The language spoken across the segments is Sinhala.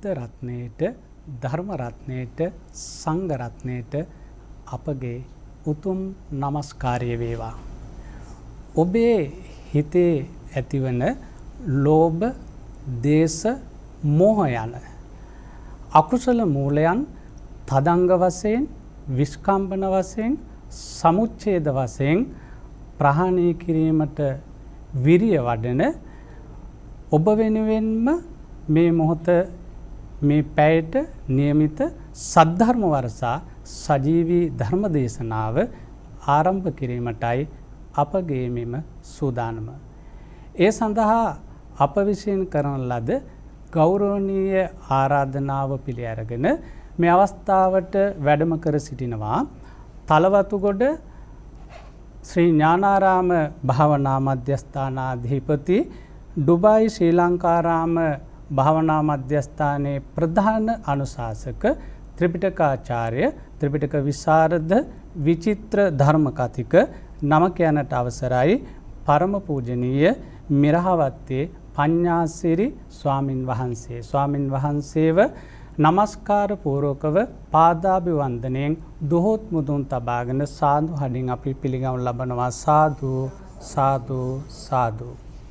බුද්ධ රත්නයට, ධර්ම රත්නයට, සංඝ රත්නයට අපගේ උතුම් නමස්කාරය වේවා. ඔබේ හිතේ ඇතිවන ලෝභ, දේශ, මෝහ යන අකුසල මූලයන් තදංග වශයෙන්, විස්කම්බන වශයෙන්, සමුච්ඡේද වශයෙන් ප්‍රහාණය කිරීමට විරිය වඩන ඔබ වෙනුවෙන්ම මේ මොහොත මේ පැයට නියමිත සද්ධර්ම වර්ෂා සජීවී ධර්ම දේශනාව ආරම්භ කිරීමටයි අපගේ මෙම සූදානම. ඒ සඳහා අප විසින් කරන ලද ගෞරවනීය ආරාධනාව පිළි අරගෙන මේ අවස්ථාවට වැඩම කර සිටිනවා තලවතුගොඩ ශ්‍රී ඥානාරාම භාවනා මධ්‍යස්ථානාධිපති, ඩුබායි ශ්‍රී ලංකාරාම භාවනා මධ්‍යස්ථානයේ ප්‍රධාන අනුශාසක, ත්‍රිපිටකාචාර්ය, ත්‍රිපිටක විශාරද, විචිත්‍ර ධර්ම කතික නම කියනට අවසරයි පරම පූජනීය මිරහවත්තේ පඤ්ඤාසිරි ස්වාමින් වහන්සේ. ස්වාමින් වහන්සේව නමස්කාර පූර්වකව පාදාභිවන්දනයෙන් දොහොත් මුදුන් තබාගෙන සාදු හඬින් අපි පිළිගනු ලබනවා. සාදු සාදු සාදු.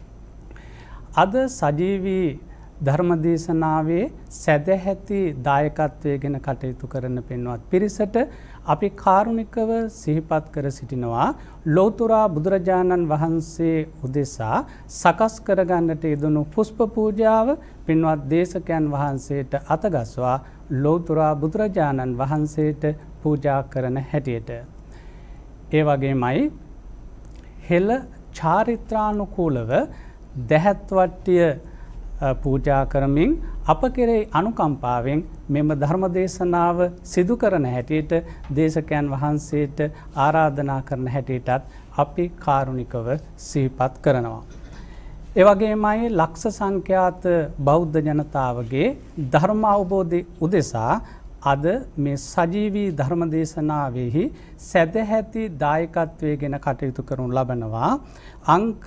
අද සජීවී ධර්මදේශනාවේ සැදැහැති දායකත්වයෙන් කටයුතු කරන පින්වත් පිරිසට අපි කාරුණිකව සිහිපත් කර සිටිනවා ලෞතර බුදුරජාණන් වහන්සේ උදෙසා සකස් කරගන්නට යෙදුණු පුෂ්ප පූජාව පින්වත් දේශකයන් වහන්සේට අතගස්වා ලෞතර බුදුරජාණන් වහන්සේට පූජා කරන හැටියට. ඒ වගේමයි හෙළ චාරිත්‍රානුකූලව දැහැත් වට්ටිය පූජා කරමින් අප කෙරෙහි අනුකම්පාවෙන් මෙම ධර්ම දේශනාව සිදු කරන හැටියට දේශකයන් වහන්සේට ආරාධනා කරන හැටියටත් අපි කාරුණිකව සිහිපත් කරනවා. ඒ වගේමයි ලක්ෂ සංඛ්‍යාත බෞද්ධ ජනතාවගේ ධර්ම අවබෝධය උදෙසා අද මේ සජීවී ධර්ම දේශනාවෙහි සැදැහැති දායකත්වයෙන් කටයුතු කරනු ලබනවා. අංක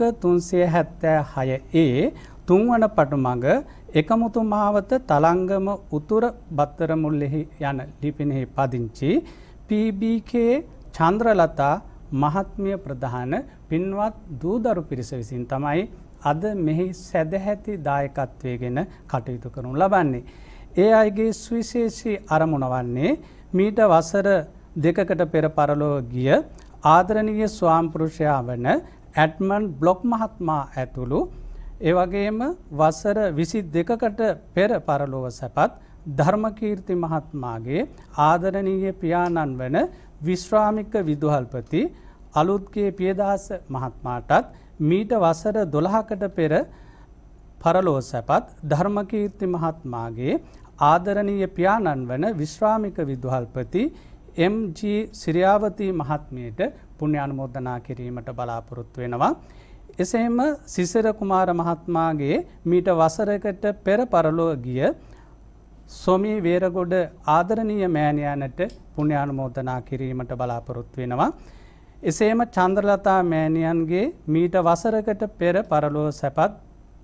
376A තුන්වන පටුමග එකමුතු මාවත තලංගම උතුර බත්තරමුල්ලෙහි යන ලිපිනෙහි පදිංචි PBK චන්ද්‍රලතා මහත්මිය ප්‍රධාන පින්වත් දූදරු පිරිස විසින් තමයි අද මෙහි සැදැහැති දායකත්වයෙන් කටයුතු කරනු ලබන්නේ. ඒ අයගේ සුවිශේෂී අරමුණ වන්නේ මීට වසර 2කට පෙර පරලොව ගිය ආදරණීය ස්වාමිපුරුෂයා වන ඇඩ්මන්ඩ් බ්ලොක් මහත්මයා ඇතුළු ඒ වගේම වසර 22කට පෙර පරලොව සැපත් ධර්මකීර්ති මහත්මයාගේ ආදරණීය පියාණන් වන විශ්‍රාමික විදුහල්පති අලුත්ගේ පියදාස මහත්මයාටත් මීට වසර 12කට පෙර පරලොව සැපත් ධර්මකීර්ති මහත්මයාගේ ආදරණීය පියාණන් වන විශ්‍රාමික විදුහල්පති MG සිරියාවතී මහත්මියට පුණ්‍යානුමෝදනා කිරීමට බලාපොරොත්තු වෙනවා. එසේම සිසිර කුමාර මහත්මයාගේ මීට වසරකට පෙර පරලොව ගිය සොමි වේරගොඩ ආදරණීය මෑණියනට පුණ්‍යානුමෝදනා කිරීමට බලාපොරොත්තු වෙනවා. එසේම චන්ද්‍රලතා මෑණියන්ගේ මීට වසරකට පෙර පරලොව සැපත්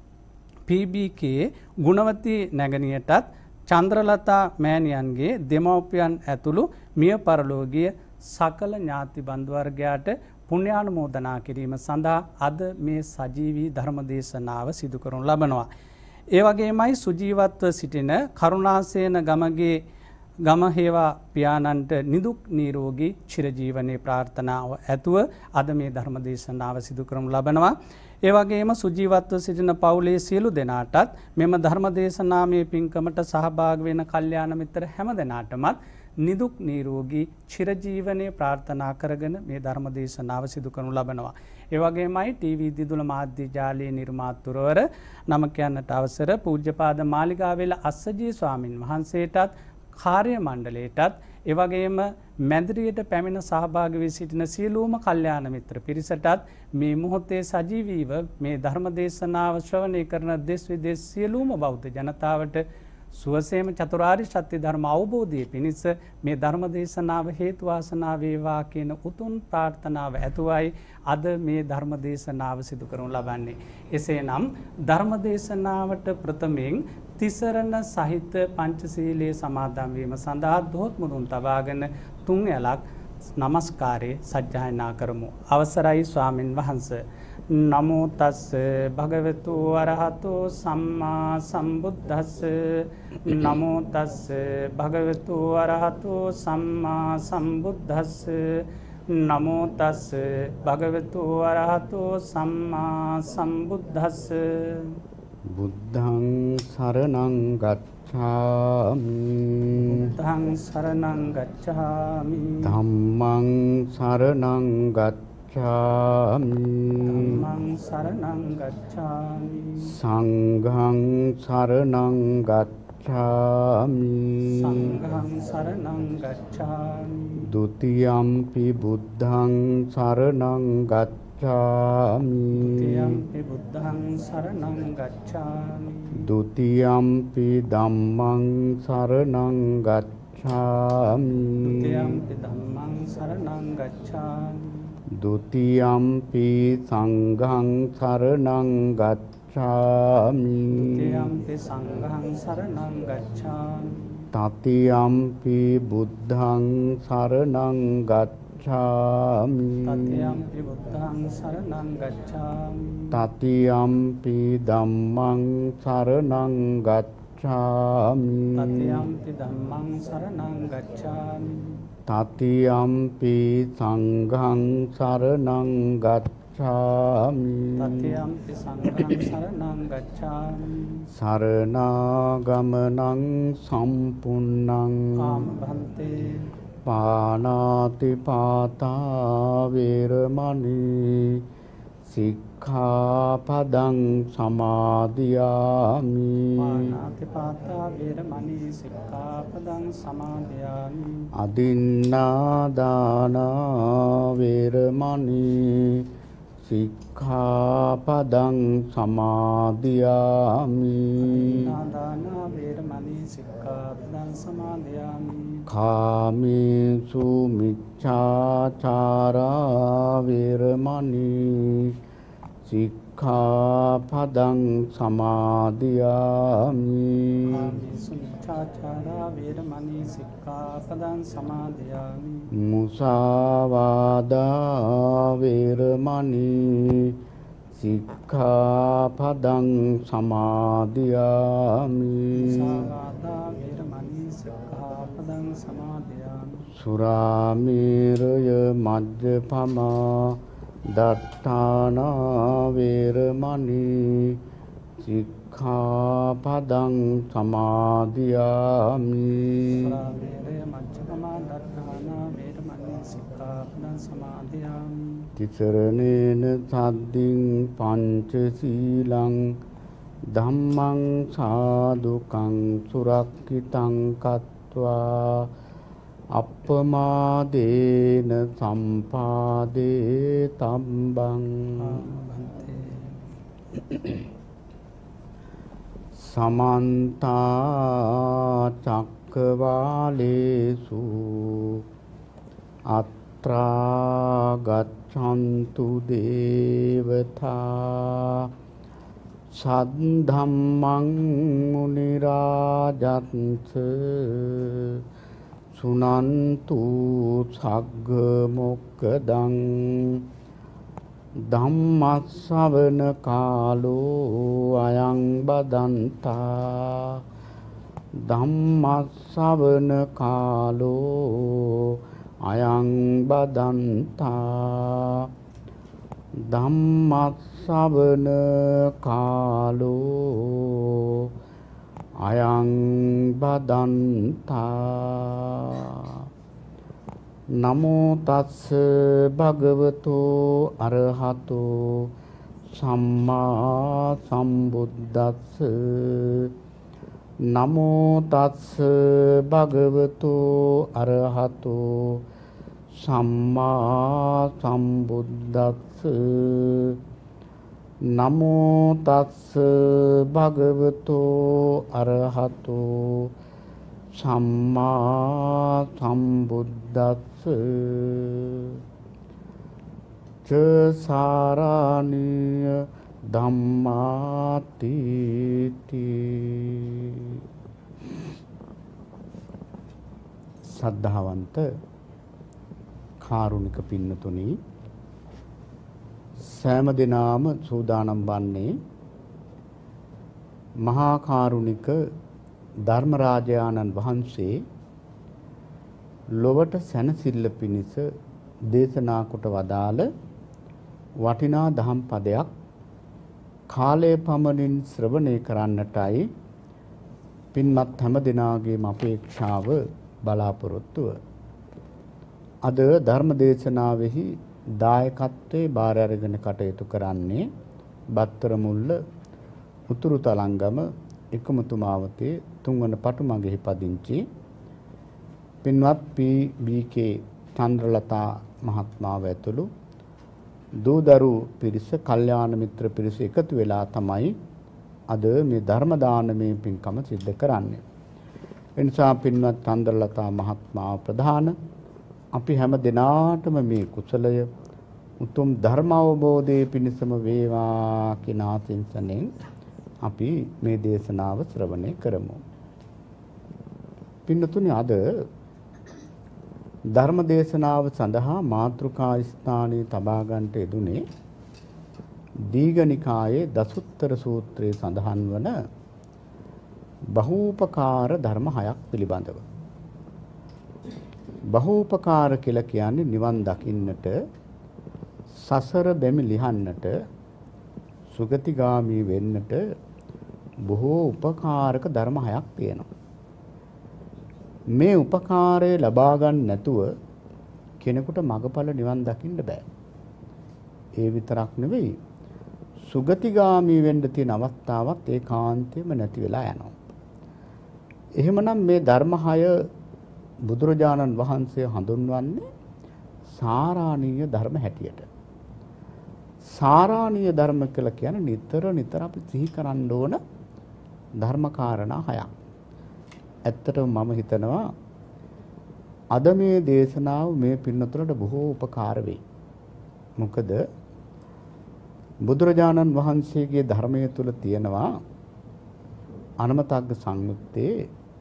PBK ගුණවතී නැගණියටත් චන්ද්‍රලතා මෑණියන්ගේ දෙමව්පියන් ඇතුළු මිය පරලොව ගිය සකල ඥාති බන්දු වර්ගයාට පුණ්‍යානුමෝදනා කිරීම සඳහා අද මේ සජීවී ධර්ම දේශනාව සිදු කරනු ලබනවා. ඒ වගේමයි සුජීවත්ව සිටින කරුණාසේන ගමගේ ගමහේවා පියාණන්ට නිදුක් නිරෝගී චිරජීවනයේ ප්‍රාර්ථනාව ඇතුව අද මේ ධර්ම දේශනාව සිදු කරනු ලබනවා. ඒ වගේම සුජීවත්ව සිටින පවුලේ සියලු දෙනාටත් මෙම ධර්ම දේශනාමය පින්කමට සහභාගී වෙන කල්යාණ මිත්‍ර හැම දෙනාටමත් නිදුක් නිරෝගී චිරජීවනයේ ප්‍රාර්ථනා කරගෙන මේ ධර්ම දේශනාව සිදු කරනු ලබනවා. ඒ වගේමයි ටීවී දිදුල මාධ්‍ය ජාලයේ නිර්මාතෘවර නම කියන්නට අවසර පූජ්‍යපාද මාලිගාවෙල අස්සජී ස්වාමින් වහන්සේටත් කාර්ය මණ්ඩලයටත් ඒ වගේම මැදිරියට පැමිණ සහභාගී වී සිටින සියලුම කල්යාණ මිත්‍ර පිරිසටත් මේ මොහොතේ සජීවීව මේ ධර්ම දේශනාව ශ්‍රවණය කරන දෙස් විදේශ සියලුම බෞද්ධ ජනතාවට සුවසේම චතුරාර්ය සත්‍ය ධර්ම අවබෝධය පිණිස මේ ධර්ම දේශනාව හේතු වාසනා වේවා කියන උතුම් ප්‍රාර්ථනාව ඇතුවයි අද මේ ධර්ම දේශනාව සිදු කරනු ලබන්නේ. එසේනම් ධර්ම දේශනාවට ප්‍රථමයෙන් තිසරණ සහිත පංචශීලයේ සමාදන් වීම සඳහා දොහොත් මුදුන් තබාගෙන තුන් ඇලක් නමස්කාරයේ සජ්ජායනා කරමු. අවසරයි ස්වාමින් වහන්සේ. නමෝ තස් භගවතු අරහතෝ සම්මා සම්බුද්දස්ස. නමෝ තස් භගවතු අරහතෝ සම්මා සම්බුද්දස්ස. නමෝ තස් භගවතු අරහතෝ සම්මා සම්බුද්දස්ස. බුද්ධං සරණං ගච්ඡාමි. බුද්ධං සරණං ගච්ඡාමි. ධම්මං සරණං ගච්ඡාමි. ධම්මං සරණං ගච්ඡාමි. සංඝං සරණං ගච්ඡාමි. සංඝං සරණං ගච්ඡාමි. ဒ ුතියම්පි බුද්ධං සරණං ගච්ඡාමි. ဒ ුතියම්පි බුද්ධං සරණං ගච්ඡාමි. ဒ ුතියම්පි ධම්මං සරණං ගච්ඡාමි. ဒ ුතියම්පි ධම්මං සරණං ගච්ඡාමි. ဒ ුතියම්පි සංඝං සරණං ගච්ඡාමි. ဒ ුතියම්පි සංඝං සරණං ගච්ඡාමි. තතියම්පි බුද්ධං සරණං ගච්ඡාමි. තතියම්පි බුද්ධං සරණං ගච්ඡාමි. තතියම්පි ධම්මං සරණං ගච්ඡාමි. තතියම්පි ධම්මං සරණං ගච්ඡාමි. තතියම්පි සංඝං සරණං ගච්ඡාමි. තතියම්පි සංඝං සරණං ගච්ඡාමි. සරණාගමනං සම්පුන්නං ආමභන්තේ පානාති පාතා වේරමණී සික්ඛාපදං සමාදියාමි. පාණාතිපාතා වේරමණී සික්ඛාපදං සමාදියාමි. අදින්නාදානා වේරමණී සික්ඛාපදං සමාදියාමි. නාදානා වේරමණී සික්ඛාපදං සමාදියාමි. කාමේසු මිච්ඡාචාරා වේරමණී සික්ඛාපදං සමාදියාමි. කාමේසු මිච්ඡාචාරා වේරමණී සික්ඛාපදං සමාදියාමි. මුසාවාදා වේරමණී සික්ඛාපදං සමාදියාමි. සාවාදා වේරමණී සික්ඛාපදං සමාදියාමි. සුරාමේරය මජ්ජපමා දත්තානා වේරමණී සික්ඛාපදං සමාදියාමි. සුරාමේරය මජ්ජපමා දත්තානා වේරමණී සික්ඛාපදං සමාදියාමි. තිසරණේන සද්දින් පංචශීලං ධම්මං සාදුකං සුරක්ඛිතං කତ୍වා අප්පමාදේන සම්පාදේ තම්බං. සමන්ත චක්කවාලේසු අත්‍රා ගච්ඡන්තු දේවතා සද්ධම්මං මුනි රාජත්ස සුනන්තු සග්ග මොක්ඛදං ධම්මස්සවන කාලෝ අයං බදන්තා. ධම්මස්සවන කාලෝ අයං බදන්තා. ධම්මස්සවන කාලෝ අයං බදන්තා. නමෝ තස්ස භගවතෝ අරහතෝ සම්මා සම්බුද්දස්ස. නමෝ තස්ස භගවතෝ අරහතෝ සම්මා සම්බුද්දස්ස. නමෝ තස්ස භගවතෝ අරහතෝ සම්මා සම්බුද්දස්ස ච සාරාණීය ධම්මාති සද්ධාවන්ත කාරුණික පින්නතුනි, සෑම දිනාම සූදානම් වන්නේ මහා කාරුණික ධර්මරාජානන් වහන්සේ ලොවට සැනසෙල්ල පිණිස දේශනා කොට වදාළ වටිනා දහම් පදයක් කාලය පමණින් ශ්‍රවණය කරන්නටයි පින්වත් හැම දිනාගේම අපේක්ෂාව බලාපොරොත්තුව. අද ධර්ම දේශනාවෙහි දායකත්වයේ බාර අරගෙන කටයුතු කරන්නේ බත්තර මුල්ල උතුරු තලංගම එකමුතු මාවතේ තුන්වන පටුමගෙහි පදිංචි පින්වත් පී.බී.කේ චන්ද්‍රලතා මහත්මාව ඇතුළු දූදරු පිරිස, කල්යාණ මිත්‍ර පිරිස එකතු වෙලා තමයි අද මේ ධර්ම දානමය පින්කම සිද්ධ කරන්නේ. එනිසා පින්වත් චන්ද්‍රලතා මහත්මාව ප්‍රධාන අපි හැම දිනාටම මේ කුසලය උතුම් ධර්ම අවබෝධයේ පිණසම වේවා කියන ආශිංසනෙන් අපි මේ දේශනාව ශ්‍රවණය කරමු. පින්නතුනි, අද ධර්ම දේශනාව සඳහා මාතෘකා ස්ථානයේ තබා ගන්නට යෙදුනේ දීඝනිකායේ දසුත්තර සූත්‍රයේ සඳහන් වන බහූපකාර ධර්ම 6ක් පිළිබඳව. බහූපකාර කියලා කියන්නේ නිවන් දකින්නට, සසර බැමි ලිහන්නට, සුගතිගාමී වෙන්නට බොහෝ උපකාරක ධර්ම 6ක් තියෙනවා. මේ උපකාරය ලබා ගන්න නැතුව කෙනෙකුට මගඵල නිවන් දකින්න බෑ. ඒ විතරක් නෙවෙයි, සුගතිගාමී වෙන්න තියෙන අවස්ථාවත් ඒකාන්තයෙන්ම නැති වෙලා යනවා. එහෙමනම් මේ ධර්ම 6 බුදුරජාණන් වහන්සේ හඳුන්වන්නේ සාරාණීය ධර්ම හැටියට. සාරාණීය ධර්ම කියලා කියන්නේ නිතර නිතර අපි සිහි කරන්න ඕන ධර්ම කාරණා 6ක්. ඇත්තටම මම හිතනවා අද මේ දේශනාව මේ පින්නතුලට බොහෝ උපකාර වෙයි. මොකද බුදුරජාණන් වහන්සේගේ ධර්මයේ තුල තියෙනවා අනමතග්ග සංයුත්තේ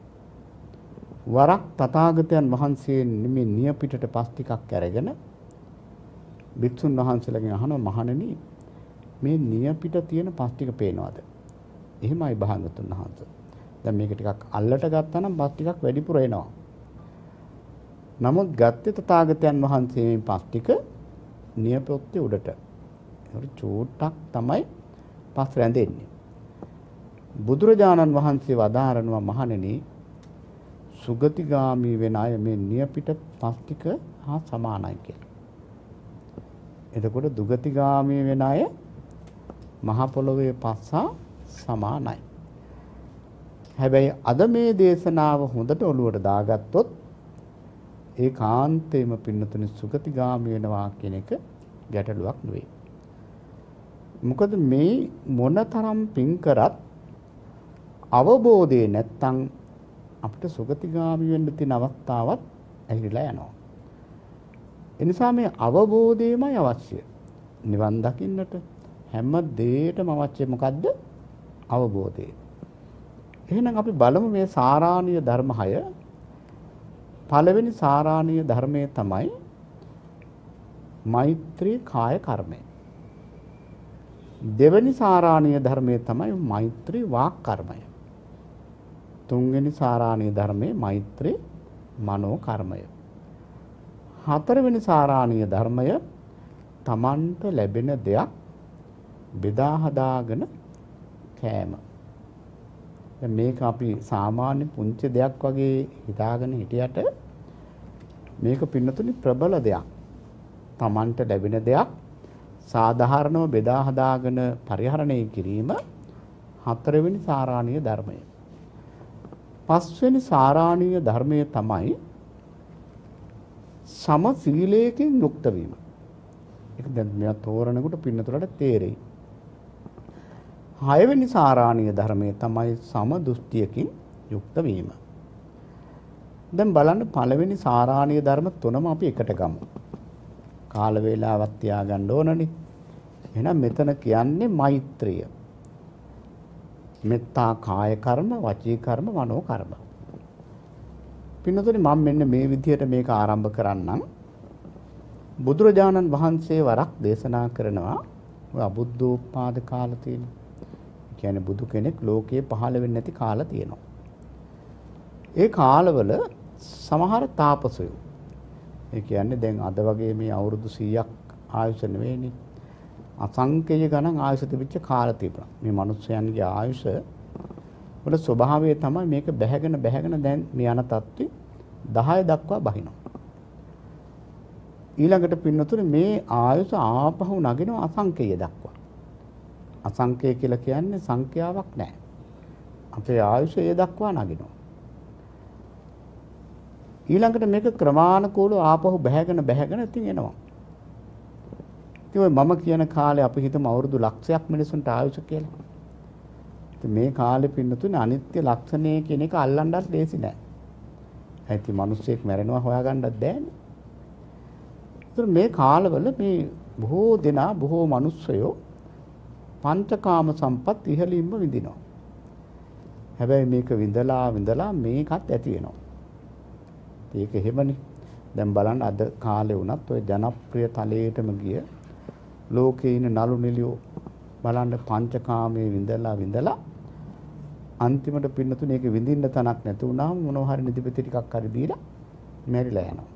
වරක් තථාගතයන් වහන්සේ මේ නියපිටට පස් ටිකක් අරගෙන භික්ෂුන් වහන්සේලාගෙන් අහනවා, මහණෙනි මේ නියපිට තියෙන පස් ටික පේනවද? එහෙමයි භාගතුන් වහන්සේ. දැන් මේක ටිකක් අල්ලට ගත්තා නම් පස් ටිකක් වැඩිපුර එනවා. නමුත් ගත්තේ තථාගතයන් වහන්සේ මේ පස් ටික නියපොත්තේ උඩට. ඒක චූට්ටක් තමයි පස් රැඳෙන්නේ. බුදුරජාණන් වහන්සේ වදාරනවා, මහණෙනි සුගතිගාමී වෙන අය මේ නියපිට පස් ටික හා සමානයි කියලා. එතකොට දුගතිගාමී වෙන අය මහ පොළොවේ පස් හා සමානයි. හැබැයි අද මේ දේශනාව හොඳට ඔළුවට දාගත්තොත් ඒකාන්තයෙන්ම පින්නතුනි සුගතිගාමී වෙනවා කියන එක ගැටලුවක් නෙවෙයි. මොකද මේ මොනතරම් පින් කරත් අවබෝධය නැත්තම් අපිට සුගතිගාමී වෙන්න තියෙන අවස්ථාවත් ඇහිලා යනවා. ඒ නිසා මේ අවබෝධයමයි අවශ්‍ය. නිවන් දකින්නට හැම දෙයකටම අවශ්‍ය මොකද්ද? අවබෝධය. එහෙනම් අපි බලමු මේ සාරාණීය ධර්ම 6. පළවෙනි සාරාණීය ධර්මය තමයි මෛත්‍රී කාය කර්මය. දෙවෙනි සාරාණීය ධර්මය තමයි මෛත්‍රී වාක් කර්මය. තුන්වෙනි සාරාණීය ධර්මයේ මෛත්‍රී මනෝ කර්මය. හතරවෙනි සාරාණීය ධර්මය තමන්ට ලැබෙන දෙයක් බෙදා හදාගෙන කෑම. දැන් මේක අපි සාමාන්‍ය පුංචි දෙයක් වගේ හිතාගෙන හිටියට මේක පින්නතුනි ප්‍රබල දෙයක්. තමන්ට ලැබෙන දෙයක් සාධාරණව බෙදා හදාගෙන පරිහරණය කිරීම හතරවෙනි සාරාණීය ධර්මය. පස්වෙනි සාරාණීය ධර්මය තමයි සම සීලයෙන් යුක්ත වීම. ඒක දැන් මෙයා තෝරනකොට පින්නතුලට තේරෙයි. හයවෙනි සාරාණීය ධර්මයේ තමයි සම දෘෂ්ටියකින් යුක්ත වීම. දැන් බලන්න පළවෙනි සාරාණීය ධර්ම තුනම අපි එකට ගමු. කාල වේලාවක් තියාගන්න ඕනනේ. එහෙනම් මෙතන කියන්නේ මෛත්‍රිය. මෙත්තා කාය කර්ම, වචී කර්ම, මනෝ කර්ම. පින්නතුනි මම මෙන්න මේ විදිහට මේක ආරම්භ කරන්නම්. බුදුරජාණන් වහන්සේ වරක් දේශනා කරනවා ඔය අබුද්ධෝත්පාද කාල තියෙනවා. කියන්නේ බුදු කෙනෙක් ලෝකේ පහළ වෙන්නේ නැති කාල තියෙනවා. ඒ කාලවල සමහර තාපසයෝ ඒ කියන්නේ දැන් අද වගේ මේ අවුරුදු 100ක් ආයුෂ නෙවෙයිනේ. අසංකේය ගණන් ආයුෂ තිබිච්ච කාල තිබුණා. මේ මිනිස්යන්ගේ ආයුෂ වල ස්වභාවය තමයි මේක බැහැගෙන දැන් මේ යන තත්ත්වෙ 10 දක්වා බහිනවා. ඊළඟට පින්නතුනේ මේ ආයුෂ ආපහු නගිනවා අසංකේය දක්වා. අසංකේය කියලා කියන්නේ සංඛ්‍යාවක් නැහැ. අපේ ආයුෂ ඒ දක්වා නගිනවා. ඊළඟට මේක ක්‍රමානුකූලව ආපහු බැහැගෙන ඉතින් එනවා. ඉතින් ඔය මම කියන කාලේ අපි හිතමු අවුරුදු ලක්ෂයක් මිනිසුන්ට ආයුෂ කියලා. ඉතින් මේ කාලේ පින්නතුනේ අනිත්‍ය ලක්ෂණය කියන එක අල්ලන්නත් ලේසි නෑ. ඇයි මිනිස්සෙක් මැරෙනවා හොයාගන්නත් බෑනේ. ඉතින් මේ කාලවල මේ බොහෝ දෙනා බොහෝ මිනිස්සයෝ පංචකාම සම්පත් ඉහළින්ම විඳිනවා. හැබැයි මේක විඳලා මේකත් ඇති වෙනවා. ඒක එහෙමනේ. දැන් බලන්න අද කාලේ වුණත් ඔය ජනප්‍රිය තලයේටම ගිය ලෝකේ ඉන්න නළු නිළියෝ බලන්න පංචකාමයේ විඳලා අන්තිමට පින්නතුනේ ඒක විඳින්න තනක් නැති වුණාම මොනවා හරි නිදිපෙති ටිකක් හරි දීලා මැරිලා යනවා.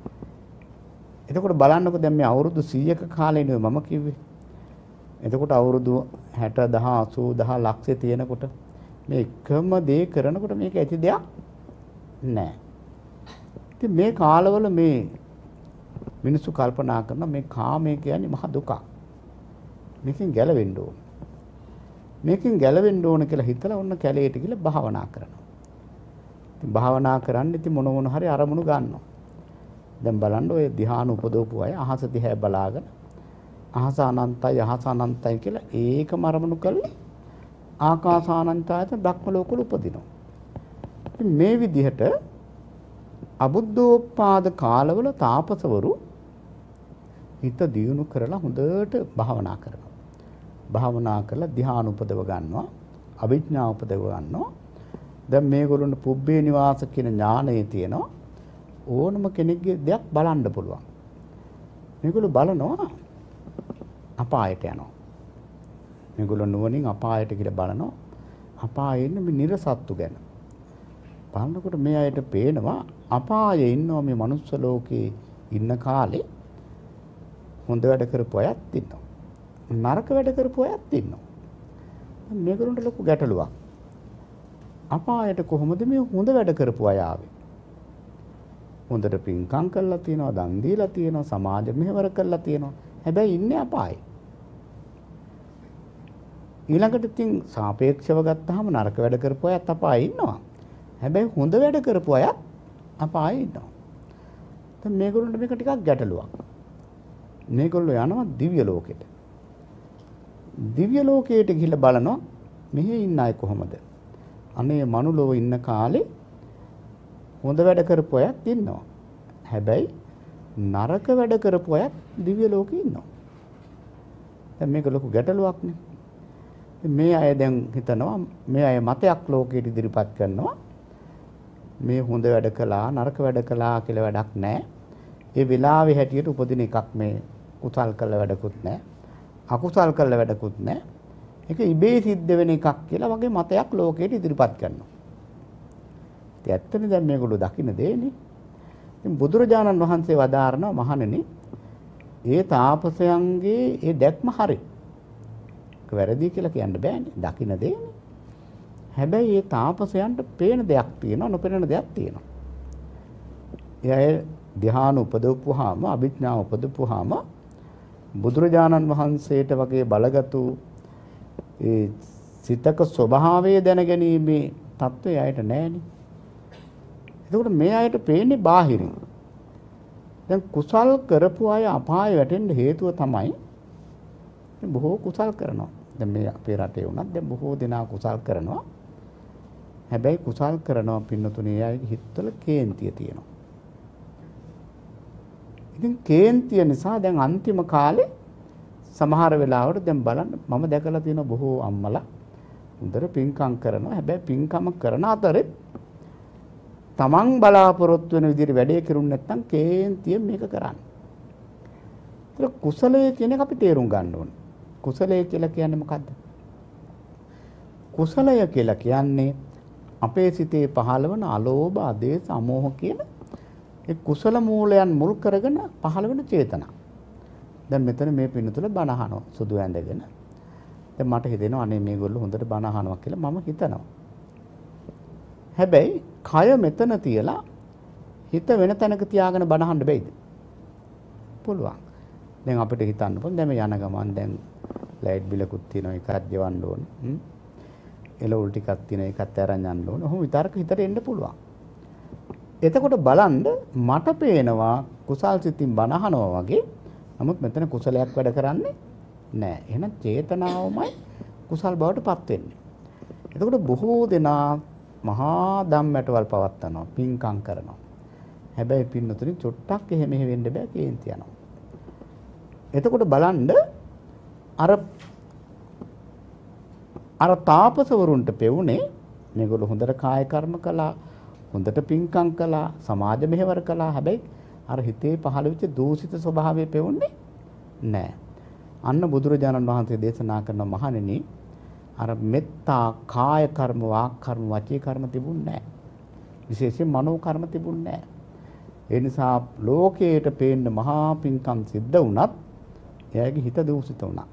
එතකොට බලන්නකෝ දැන් මේ අවුරුදු 100ක කාලේ නෙවෙයි මම කිව්වේ. එතකොට අවුරුදු 60 10 80 10 ලක්ෂේ තියෙනකොට මේ එකම දේ කරනකොට මේක ඇති දෙයක් නෑ. ඉතින් මේ කාලවල මේ මිනිස්සු කල්පනා කරන මේ කාමය කියන්නේ මහ දුකක්. මේකෙන් ගැලවෙන්න ඕන. මේකෙන් ගැලවෙන්න ඕන කියලා හිතලා ඔන්න කැලේට ගිහලා භාවනා කරනවා. ඉතින් භාවනා කරන්න ඉතින් මොන හරි අරමුණු ගන්නවා. දැන් බලන්න ඔය ධ්‍යාන උපදවපු අය අහස දිහා බලාගෙන අහස අනන්තයි කියලා ඒකම අරමුණු කරලා ආකාසානන්තයත බ්‍රහ්ම ලෝකවල උපදිනවා. ඉතින් මේ විදිහට අබුද්ධෝත්පාද කාලවල තාපසවරු හිත දියුණු කරලා හොඳට භාවනා කරනවා. භාවනා කරලා ධ්‍යාන උපදව ගන්නවා, අභිඥා උපදව ගන්නවා. දැන් මේගොල්ලොන්ට පුබ්බේ නිවාස කියන ඥානය තියෙනවා. ඕනම කෙනෙක්ගේ දෙයක් බලන්න පුළුවන්. මේගොල්ලෝ බලනවා අපායට යනවා. මේගොල්ලෝ නුවණින් අපායට කියලා බලනවා. අපායේ ඉන්න මේ නිර්සත්තු ගැන. බලනකොට මේ අයට පේනවා අපායේ ඉන්නවා මේ මනුස්ස ලෝකේ ඉන්න කාලේ හොඳ වැඩ කරපු අයත් ඉන්නවා. නරක වැඩ කරපු අයත් ඉන්නවා. මේගොල්ලන්ට ලොකු ගැටලුවක්. අපායට කොහොමද මේ හොඳ වැඩ කරපු අය ආවේ? හොඳට පින්කම් කරලා තියෙනවා, දන් දීලා තියෙනවා, සමාජ මෙහෙවර කරලා තියෙනවා. හැබැයි ඉන්නේ අපායේ. ඊළඟට ඉතින් සාපේක්ෂව ගත්තාම නරක වැඩ කරපු අයත් අපායේ ඉන්නවා. හැබැයි හොඳ වැඩ කරපු අයත් අපායේ ඉන්නවා. දැන් මේගොල්ලන්ට මේක ටිකක් ගැටලුවක්. මේගොල්ලෝ යනවා දිව්‍ය ලෝකෙට. දිව්‍ය ලෝකයට ගිහිල්ලා බලනවා මෙහි ඉන්න අය කොහොමද? අනේ මනුලොව ඉන්න කාලේ හොඳ වැඩ කරපු අයත් ඉන්නවා. හැබැයි නරක වැඩ කරපු අයත් දිව්‍ය ලෝකේ ඉන්නවා. දැන් මේක ලොකු ගැටලුවක්නේ. මේ අය දැන් හිතනවා මේ අය මතයක් ලෝකයට ඉදිරිපත් කරනවා. මේ හොඳ වැඩ කළා නරක වැඩ කළා කියලා වැඩක් නැහැ. ඒ වෙලාවේ හැටියට උපදින එකක් මේ කුසල් කළ වැඩකුත් නැහැ. අකුසල් කළ වැඩකුත් නැහැ. ඒක ඉබේ සිද්ධ වෙන එකක් කියලා වගේ මතයක් ලෝකයට ඉදිරිපත් කරනවා. ඉතින් ඇත්තනේ දැන් මේගොල්ලෝ දකින්න දෙන්නේ. ඉතින් බුදුරජාණන් වහන්සේ වදාारणා මහණෙනි ඒ තාපසයන්ගේ ඒ දැක්ම හරි. ඒක වැරදි කියලා කියන්න බෑනේ. දකින්න දෙන්නේ. හැබැයි ඒ තාපසයන්ට පේන දෙයක් තියෙනවා, නොපෙනෙන දෙයක් තියෙනවා. එයා ධ්‍යාන උපදවපුවාම, අභිඥා උපදවපුවාම බුදුරජාණන් වහන්සේට වගේ බලගතු ඒ සිතක ස්වභාවය දැනගැනීමේ තත්ත්වය ඇයට නැහැනේ. එතකොට මේ අයට පේන්නේ බාහිරින්. දැන් කුසල් කරපු අය අපාය වැටෙන්න හේතුව තමයි බොහෝ කුසල් කරනවා. දැන් මේ අපේ රටේ වුණත් දැන් බොහෝ දෙනා කුසල් කරනවා. හැබැයි කුසල් කරනවා පින්නතුනේ අයගේ හිතවල කේන්තිය තියෙනවා. ඉතින් කේන්තිය නිසා දැන් අන්තිම කාලේ සමහර වෙලාවට දැන් බලන්න මම දැකලා තියෙන බොහෝ අම්මලා හොඳට පින්කම් කරනවා. හැබැයි පින්කම කරන අතරේ තමන් බලාපොරොත්තු වෙන විදිහට වැඩේ කරුන් නැත්නම් කේන්තිය මේක කරන්නේ. ඒක කුසලයේ කියන එක අපි තේරුම් ගන්න ඕනේ. කුසලය කියලා කියන්නේ මොකද්ද? කුසලය කියලා කියන්නේ අපේ සිතේ පහළවන අලෝභ, ආදේශ, අමෝහ කියන ඒ කුසල මූලයන් මුල් කරගෙන පහළ වෙන චේතනා. දැන් මෙතන මේ පින්නතුල බණ අහනවා සුදු ඇඳගෙන. දැන් මට හිතෙනවා අනේ මේගොල්ලෝ හොඳට බණ අහනවා කියලා මම හිතනවා. හැබැයි කය මෙතන තියලා හිත වෙන තැනක තියාගෙන බණ අහන්න බැයිද? පුළුවන්. දැන් අපිට හිතන්න පුළුවන් දැන් මේ යන ගමන් දැන් ලයිට් බිලකුත් තියෙනවා එකක් ගෙවන්න ඕනේ. එළවලු ටිකක් තියෙනවා එකක් අරන් යන්න ඕනේ. ඔහොම විතරක හිතට එන්න පුළුවන්. එතකොට බලන්න මට පේනවා කුසල් සිතින් බණ අහනවා වගේ. නමුත් මෙතන කුසලයක් වැඩ කරන්නේ නැහැ. එහෙනම් චේතනාවමයි කුසල් බවට පත් වෙන්නේ. එතකොට බොහෝ දෙනා මහා ධම්මයටවල් පවත්නවා පින්කම් කරනවා. හැබැයි පින්නතුනි චොට්ටක් එහෙම වෙන්න බෑ කේන්ති යනවා. එතකොට බලන්න අර තාපසවරුන්ට පෙවුනේ මේගොල්ලෝ හොඳට කාය කර්ම කළා, හොඳට පින්කම් කළා, සමාජ මෙහෙවර කළා. හැබැයි අර හිතේ පහළ වෙච්ච දූෂිත ස්වභාවය පෙවුන්නේ නැහැ. අන්න බුදුරජාණන් වහන්සේ දේශනා කරන මහණෙනි අර මෙත්තා කාය කර්ම, වාක් කර්ම, වචී කර්ම තිබුණේ නැහැ. විශේෂයෙන් මනෝ කර්ම තිබුණේ නැහැ. ඒ නිසා ලෝකයට පේන්න මහා පින්කම් සිද්ධ වුණත් එයාගේ හිත දූෂිත වුණා.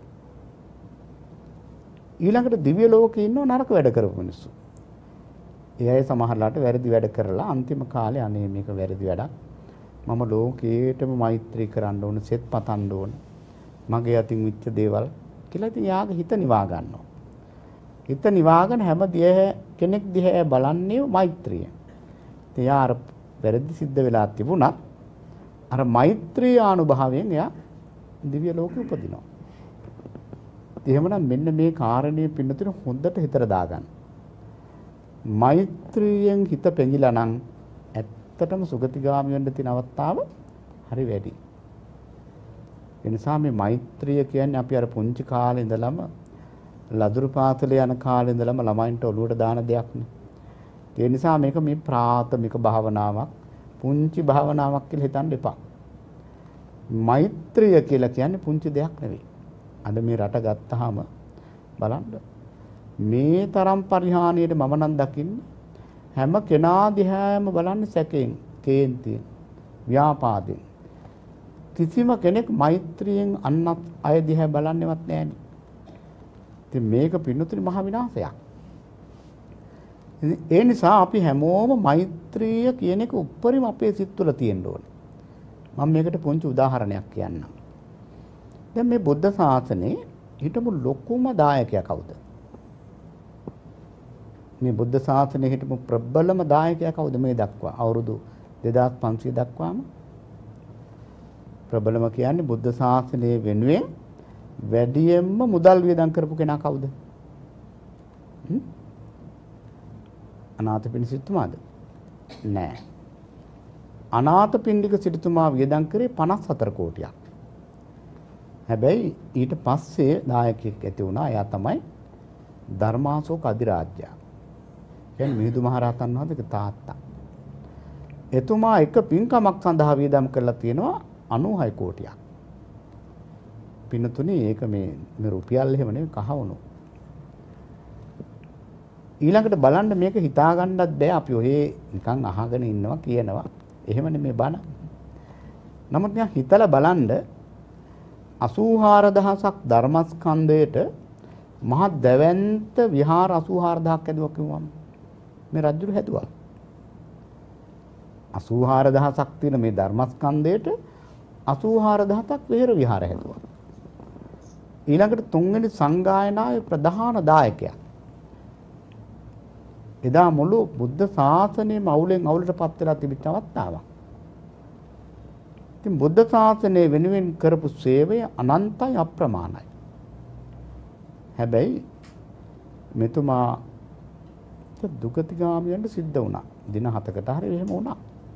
ඊළඟට දිව්‍ය ලෝකේ ඉන්නව නරක වැඩ කරපු මිනිස්සු. ඒ අය සමහරලාට වැරදි වැඩ කරලා අන්තිම කාලේ අනේ මේක වැරදි වැඩක්. මම ලෝකේටම මෛත්‍රී කරන්න ඕන, සෙත් පතන්න ඕන. මගේ අතින් විච්ච දේවල් කියලා ඉතින් යාගේ හිත නිවා ගන්නවා. හිත නිවාගෙන හැම කෙනෙක් දිහා බලන්නේ මෛත්‍රිය. ඉතින් යා අර වැරදි සිද්ධ වෙලා තිබුණත් අර මෛත්‍රී ආනුභාවයෙන් එයා දිව්‍ය ලෝකෙ උපදිනවා. එහෙමනම් මෙන්න මේ කාරණේ පින්නතුනේ හොඳට හිතට දාගන්න. මෛත්‍රියෙන් හිත පෙඟිලා නම් ඇත්තටම සුගතිගාමී වෙන්න තියෙන අවස්ථාව හරි වැඩි. ඒ නිසා මේ මෛත්‍රිය කියන්නේ අපි අර පුංචි කාලේ ඉඳලම ලදරු පාසලේ යන කාලේ ඉඳලම ළමයින්ට ඔලුවට දාන දෙයක් නේ. ඒ නිසා මේක මේ ප්‍රාථමික භාවනාවක්, පුංචි භාවනාවක් කියලා හිතන්න එපා. මෛත්‍රිය කියලා කියන්නේ පුංචි දෙයක් නෙවෙයි. අද මේ රට ගත්තාම බලන්න මේ තරම් පරිහානියට මම නම් දකින්නේ හැම කෙනා දිහාම බලන්නේ සැකයෙන්, කේන්තියෙන්, ව්‍යාපාදයෙන්. කිසිම කෙනෙක් මෛත්‍රියෙන් අන්නත් අය දිහා බලන්නේවත් නැහැනේ. ඉතින් මේක පින්නතුනි මහ විනාශයක්. ඒ නිසා අපි හැමෝම මෛත්‍රිය කියන එක උඩරිම අපේ සිත් තුළ තියෙන්න ඕනේ. මම මේකට පුංචි උදාහරණයක් කියන්නම්. දැන් මේ බුද්ධ ශාසනයේ හිටපු ලොකුම දායකයා කවුද? මේ බුද්ධ ශාසනයේ හිටපු ප්‍රබලම දායකයා කවුද මේ දක්වා? අවුරුදු 2500 දක්වාම ප්‍රබලම කියන්නේ බුද්ධ ශාසනය වෙනුවෙන් වැඩියෙන්ම මුදල් වියදම් කරපු කෙනා කවුද? අනාථපිණ්ඩික සිටුමාද? නෑ. අනාථපිණ්ඩික සිටුමා වියදම් කරේ 54 කෝටියක්. හැබැයි ඊට පස්සේ දායකයෙක් ඇති වුණා. එයා තමයි ධර්මාශෝක අධිරාජ්‍යයා. කියන්නේ මිහිඳු මහරහතන් වහන්සේගේ තාත්තා. එතුමා එක පින්කමක් සඳහා වියදම් කරලා තියෙනවා 96 කෝටියක්. පින්නතුනි ඒක මේ රුපියල් එහෙම නෙවෙයි කහවණු. ඊළඟට බලන්න මේක හිතා ගන්නත් බෑ. අපි ඔහේ නිකන් අහගෙන ඉන්නවා කියනවා. එහෙම නෙමෙයි බණ. නමුත් නිකන් හිතලා බලන්න 84000ක් ධර්මස්කන්ධයට මහ දැවැන්ත විහාර 84000ක් හැදුවා කිව්වම මේ රජුරු හැදුවා. 84000ක් තියෙන මේ ධර්මස්කන්ධයට 84000ක් විහෙර විහාර හැදුවා. ඊළඟට තුන්වෙනි සංගායනාවේ ප්‍රධාන දායකයා. එදා මුළු බුද්ධ ශාසනයම අවුලෙන් අවුලට පත් වෙලා තිබිච්ච අවස්ථාවක්. ඉතින් බුද්ධ ශාසනය වෙනුවෙන් කරපු සේවය අනන්තයි අප්‍රමාණයි. හැබැයි මෙතුමා දුගතිගාමියන්ට සිද්ධ වුණා. දින 7කට හරි එහෙම වුණා.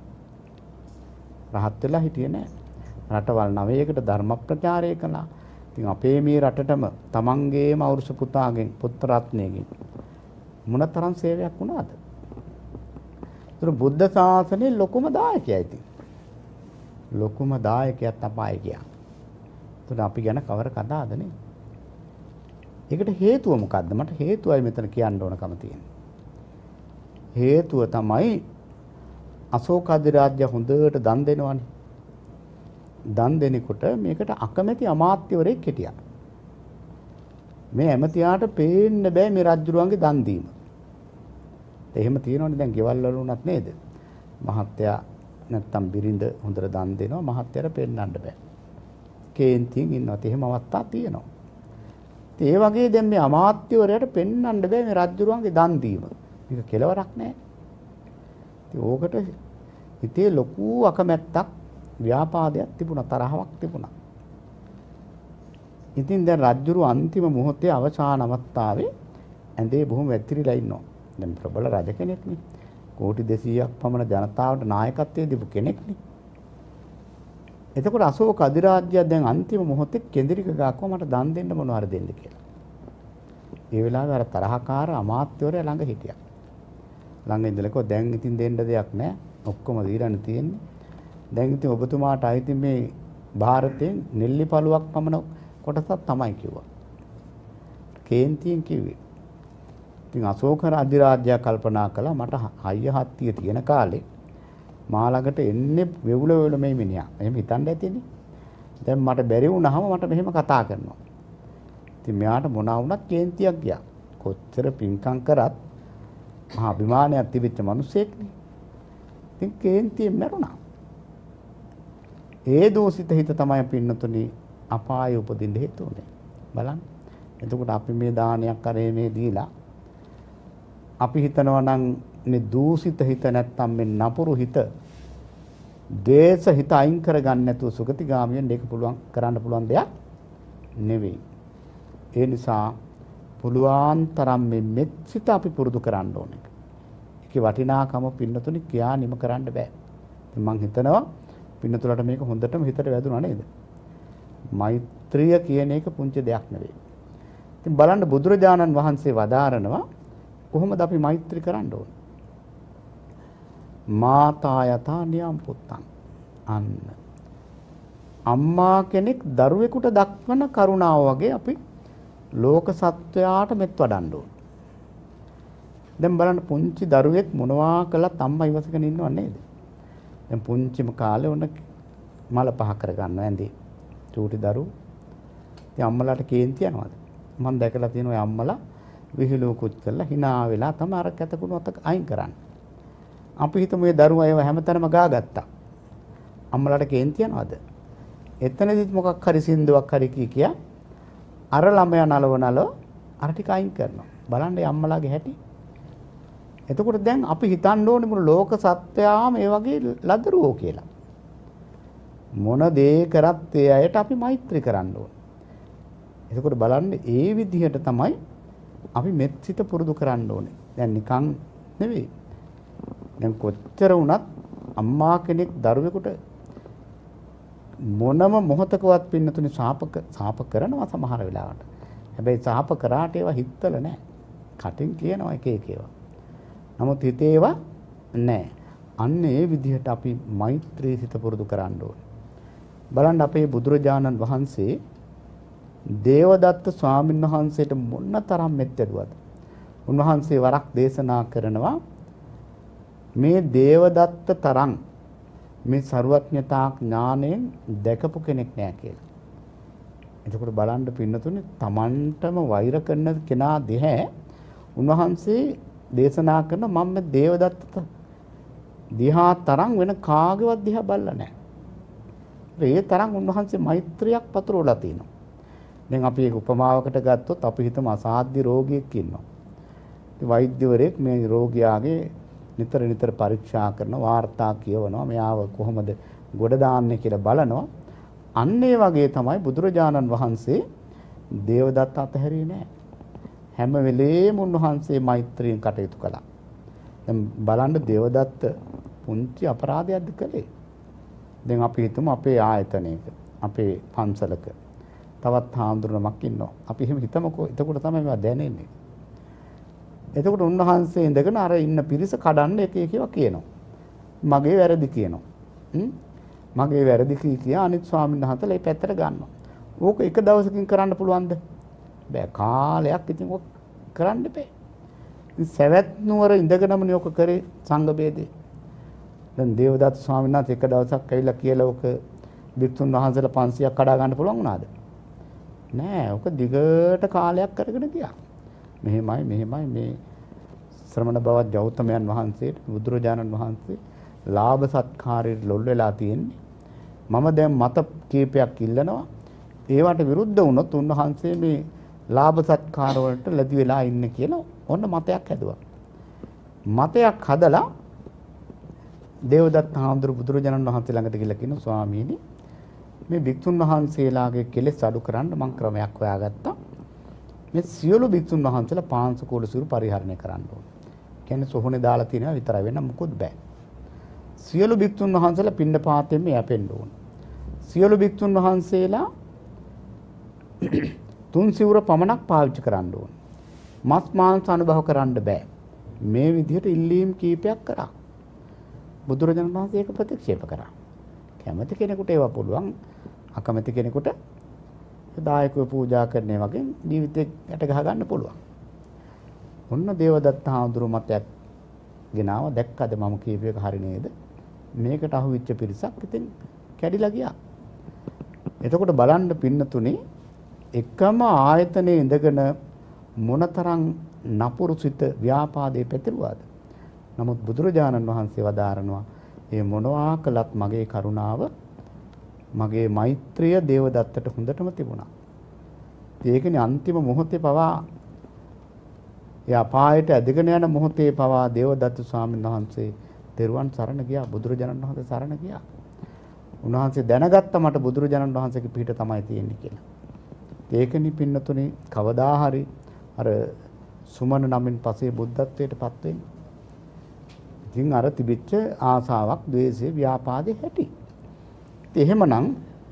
රහත් වෙලා හිටියේ නෑ. රටවල් 9කට ධර්ම ප්‍රචාරය කළා. ඉතින් අපේ මේ රටටම තමන්ගේම අවුරුස පුතාගෙන් පුත්‍ර රත්නයකින් මොනතරම් සේවයක් වුණාද? ඒතර බුද්ධ ශාසනයේ ලොකුම දායකයා ඉතින්. ලොකුම දායකයාත් අපාය ගියා. ඒතර අපි ගැන කවර කතාවද නේ? ඒකට හේතුව මොකද්ද? මට හේතුවයි මෙතන කියන්න ඕනකම තියෙන්නේ. හේතුව තමයි අශෝක අධිරාජ්‍ය හොඳට දන් දෙනවනේ. දන් දෙනකොට මේකට අකමැති අමාත්‍යවරයෙක් හිටියා. මේ ඇමතියාට පේන්න බෑ මේ රජුරුවන්ගේ දන් දීම. එහෙම තියෙනවනේ දැන් ගෙවල් වල උනත් නේද? මහත්තයා නැත්තම් බිරිඳ හොඳට දන් දෙනවා මහත්තයාට පෙන්නන්න බෑ. කේන්තියෙන් ඉන්නවා. එහෙම අවස්ථා තියෙනවා. ඒ වගේ දැන් මේ අමාත්‍යවරයාට පෙන්වන්න බෑ මේ රජුරුවන්ගේ දන් දීම. මේක කෙලවරක් නෑ. ඉතින් ඕකට හිතේ ලොකු අකමැත්තක් ව්‍යාපාදයක් තිබුණා තරහවක් තිබුණා. ඉතින් දැන් රජුරු අන්තිම මොහොතේ අවසාන අවස්ථාවේ ඇඳේ බොහොම වැතිරිලා ඉන්නවා. දැන් ප්‍රබල රජ කෙනෙක්නේ. කෝටි 200ක් පමණ ජනතාවට නායකත්වයේ දීපු කෙනෙක්නේ. එතකොට අශෝක අධිරාජ්‍යය දැන් අන්තිම මොහොතේ කෙඳිරික ගාකව මට දන් දෙන්න මොනවාර දෙන්න කියලා. ඒ වෙලාවේ අර තරහකාර අමාත්‍යවරයා ළඟ හිටියා. ළඟ ඉඳලා කිව්වා දැන් ඉතින් දෙන්න දෙයක් නැහැ. ඔක්කොම දීලානේ තියෙන්නේ. දැන් ඉතින් ඔබතුමාට අයිති මේ ಭಾರತයෙන් නෙල්ලි පළුවක් පමණ කොටසක් තමයි කිව්වා. කේන්තියෙන් කිව්වේ. ඉතින් අශෝක අධිරාජ්‍යය කල්පනා කළා මට හයිය හත්තිය තියෙන කාලේ මා ළඟට එන්නේ වෙවුල වෙවුල මේ මිනිහා. එහෙම හිතන්න ඇතිනේ. දැන් මට බැරි වුණාම මට මෙහෙම කතා කරනවා. ඉතින් මෙයාට මොනවා වුණත් කේන්තියක් ගියා. කොච්චර පින්කම් කරත් මහා අභිමානයක් තිබිච්ච මිනිසෙක්නේ. ඉතින් කේන්තියෙන් මැරුණා. ඒ දෝෂිත හිත තමයි පින්නතුනි අපාය උපදින්න හේතු උනේ. බලන්න. එතකොට අපි මේ දානයක් කරේ මේ දීලා අපි හිතනවා නම් මේ දූෂිත හිත නැත්තම් මේ නපුරු හිත දේශ හිත අයින් කරගන්න නැතුව සුගතිගාමියෙන් මේක පුළුවන් කරන්න පුළුවන් දෙයක් නෙවෙයි. ඒ නිසා පුළුවන් තරම් මේ මෙත්සිත අපි පුරුදු කරන්න ඕනේ. ඒකේ වටිනාකම පින්නතුනි කියා නිම කරන්න බෑ. මම හිතනවා පින්නතුලට මේක හොඳටම හිතට වැදුනා නේද? මෛත්‍රිය කියන එක පුංචි දෙයක් නෙවෙයි. ඉතින් බලන්න බුදුරජාණන් වහන්සේ වදාරනවා කොහොමද අපි මෛත්‍රී කරන්න ඕන? මාතා යතා නියම් පුත්තං. අන්න අම්මා කෙනෙක් දරුවෙකුට දක්වන කරුණාව වගේ අපි ලෝක සත්වයාට මෙත් වඩන්න ඕන. දැන් බලන්න පුංචි දරුවෙක් මොනවා කළත් අම්මා ඉවසගෙන ඉන්නව නේද? දැන් පුංචිම කාලේ ඔන්න මල පහ කර ගන්නවා ඇඳේ. චූටි දරුවෝ. ඉතින් අම්මලාට කේන්ති යනවාද? මම දැකලා තියෙනවා අම්මලා විහිළුවකුත් කරලා hina වෙලා තමයි අර කැතකුණු අත අයින් කරන්නේ. අපි හිතමු මේ දරුවා ඒව හැමතැනම ගාගත්තා. අම්මලාට කේන්ති යනවාද? එතනදිත් මොකක් හරි සින්දුවක් හරි කිය අර ළමයා නලවනල අර ටික අයින් කරනවා. බලන්න මේ අම්මලාගේ හැටි. එතකොට දැන් අපි හිතන්න ඕනේ මුළු ලෝක සත්‍යයම මේ වගේ ලදරුවෝ කියලා. මොන දේ කරත් ඒ අයට අපි මෛත්‍රී කරන්න ඕනේ. එතකොට බලන්න ඒ විදිහට තමයි අපි මෙත්සිත පුරුදු කරන්න ඕනේ. දැන් නිකන් නෙවෙයි. දැන් කොච්චර වුණත් අම්මා කෙනෙක් දරුවෙකුට මොනම මොහතකවත් පින්නතුනේ සාප කරනවා සමහර වෙලාවට. හැබැයි සාප කරාට ඒවා හිතවල නැහැ. කටින් කියනවා එක එක ඒවා. නමුත් හිතේ ඒවා නැහැ. අන්න ඒ විදිහට අපි මෛත්‍රී සිත පුරුදු කරන්න ඕනේ. බලන්න අපේ බුදුරජාණන් වහන්සේ දේවදත්ත ස්වාමීන් වහන්සේට මොන තරම් මෙත්තෙදුවද? උන්වහන්සේ වරක් දේශනා කරනවා මේ දේවදත්ත තරම් මේ ਸਰවඥතා ඥාණයෙන් දැකපු කෙනෙක් නෑ කියලා. එතකොට බලන්න පින්නතුනේ Tamanටම වෛර කරන කෙනා දිහා උන්වහන්සේ දේශනා කරන මම මේ දේවදත්ත දිහා තරම් වෙන කාගේවත් දිහා බලලා නෑ. ඒ තරම් උන්වහන්සේ මෛත්‍රියක් පතුරවලා තිනවා. දැන් අපි ඒක උපමාවකට ගත්තොත් අපි හිතමු අසාධ්‍ය රෝගියෙක් ඉන්නවා. ඉතින් වෛද්‍යවරයෙක් මේ රෝගියාගේ නිතර පරීක්ෂා කරන වාර්තා කියවනවා. මෙයාව කොහොමද ගොඩ දාන්නේ කියලා බලනවා. අන්න ඒ වගේ තමයි බුදුරජාණන් වහන්සේ දේවදත්ත අතහැරියේ නැහැ. හැම වෙලේම උන්වහන්සේ මෛත්‍රියෙන් කටයුතු කළා. දැන් බලන්න දේවදත්ත පුංචි අපරාධයක්ද කළේ. දැන් අපි හිතමු අපේ ආයතනයක, අපේ පන්සලක තවත් හාමුදුරුවමක් ඉන්නවා. අපි එහෙම හිතමුකෝ. එතකොට තමයි මේවා දැනෙන්නේ. එතකොට උන්වහන්සේ ඉඳගෙන අර ඉන්න පිරිස කඩන්න එක ඒවා කියනවා. මගේ වැරදි කියනවා. මගේ වැරදි කියා අනිත් ස්වාමීන් වහන්සේලා මේ පැත්තට ගන්නවා. ඕක එක දවසකින් කරන්න පුළුවන්ද? බෑ. කාලයක් ඉතින් ඔක් කරන්න බෑ. ඉතින් සවැත් නුවර ඉඳගෙනමනේ ඔක කරේ සංඝ බේදේ. දැන් දේවදත්ත ස්වාමීන් වහන්සේ එක දවසක් ඇවිල්ලා කියලා ඔක භික්ෂුන් වහන්සේලා 500ක් කඩා ගන්න පුළුවන් වුණාද? නෑ. ඔක දිගට කාලයක් කරගෙන ගියා. මෙහෙමයි මේ ශ්‍රමණ බවත් ගෞතමයන් වහන්සේට බුදුරජාණන් වහන්සේ ලාභ සත්කාරයට ලොල් වෙලා තියෙන්නේ. මම දැන් මත කීපයක් ඉල්ලනවා. ඒවට විරුද්ධ වුණොත් උන්වහන්සේ මේ ලාභ සත්කාර වලට ලැබි වෙලා ඉන්නේ කියලා ඔන්න මතයක් හැදුවා. මතයක් හදලා දේවදත්ත හාමුදුරු බුදුරජාණන් වහන්සේ ළඟට ගිහලා කියනවා ස්වාමීනි මේ භික්ෂුන් වහන්සේලාගේ කෙලෙස් අඩු කරන්න මම ක්‍රමයක් හොයාගත්තා. මේ සියලු භික්ෂුන් වහන්සේලා පාංශකෝල සිවුරු පරිහරණය කරන්න ඕන. කියන්නේ සොහොනේ දාලා තියෙනවා විතරයි වෙන මොකුත් බෑ. සියලු භික්ෂුන් වහන්සේලා පින්න පාතෙන්ම යැපෙන්න ඕන. සියලු භික්ෂුන් වහන්සේලා තුන් සිවුර පමණක් පාවිච්චි කරන්න ඕන. මස් මාංශ අනුභව කරන්න බෑ. මේ විදිහට ඉල්ලීම් කීපයක් කරා. බුදුරජාණන් වහන්සේ ඒක ප්‍රතික්ෂේප කරා. කැමති කෙනෙකුට ඒවා පුළුවන්, අකමැති කෙනෙකුට දායකව පූජා කරන්නේ වගේ ජීවිතේ යට ගහ ගන්න පුළුවන්. ඔන්න දේවදත්ත හාමුදුරුවෝ මතයක් ගෙනාව දැක්කද මම කියපු එක හරි නේද? මේකට අහුවිච්ච පිරිසක් ඉතින් කැඩිලා ගියා. එතකොට බලන්න පින්නතුනේ එකම ආයතනයේ ඉඳගෙන මොනතරම් නපුරු සිත ව්‍යාපාදේ පැතිරුවාද? නමුත් බුදුරජාණන් වහන්සේ වදාරනවා මේ මොනවා කළත් මගේ කරුණාව මගේ මෛත්‍රිය දේවදත්තට හොඳටම තිබුණා. ඒකනේ අන්තිම මොහොතේ පවා ඒ අපායට ඇදගෙන යන මොහොතේ පවා දේවදත්ත ස්වාමීන් වහන්සේ තෙරුවන් සරණ ගියා, බුදුරජාණන් වහන්සේ සරණ ගියා. උන්වහන්සේ දැනගත්ත මට බුදුරජාණන් වහන්සේගේ පිහිට තමයි තියෙන්නේ කියලා. ඒකනි පින්නතුනේ කවදා හරි අර සුමන නමින් පසේ බුද්ධත්වයට පත් වෙන්නේ. ඉතින් අර තිබිච්ච ආසාවක්, ද්වේෂය, ව්‍යාපාදේ හැටි. එහෙමනම්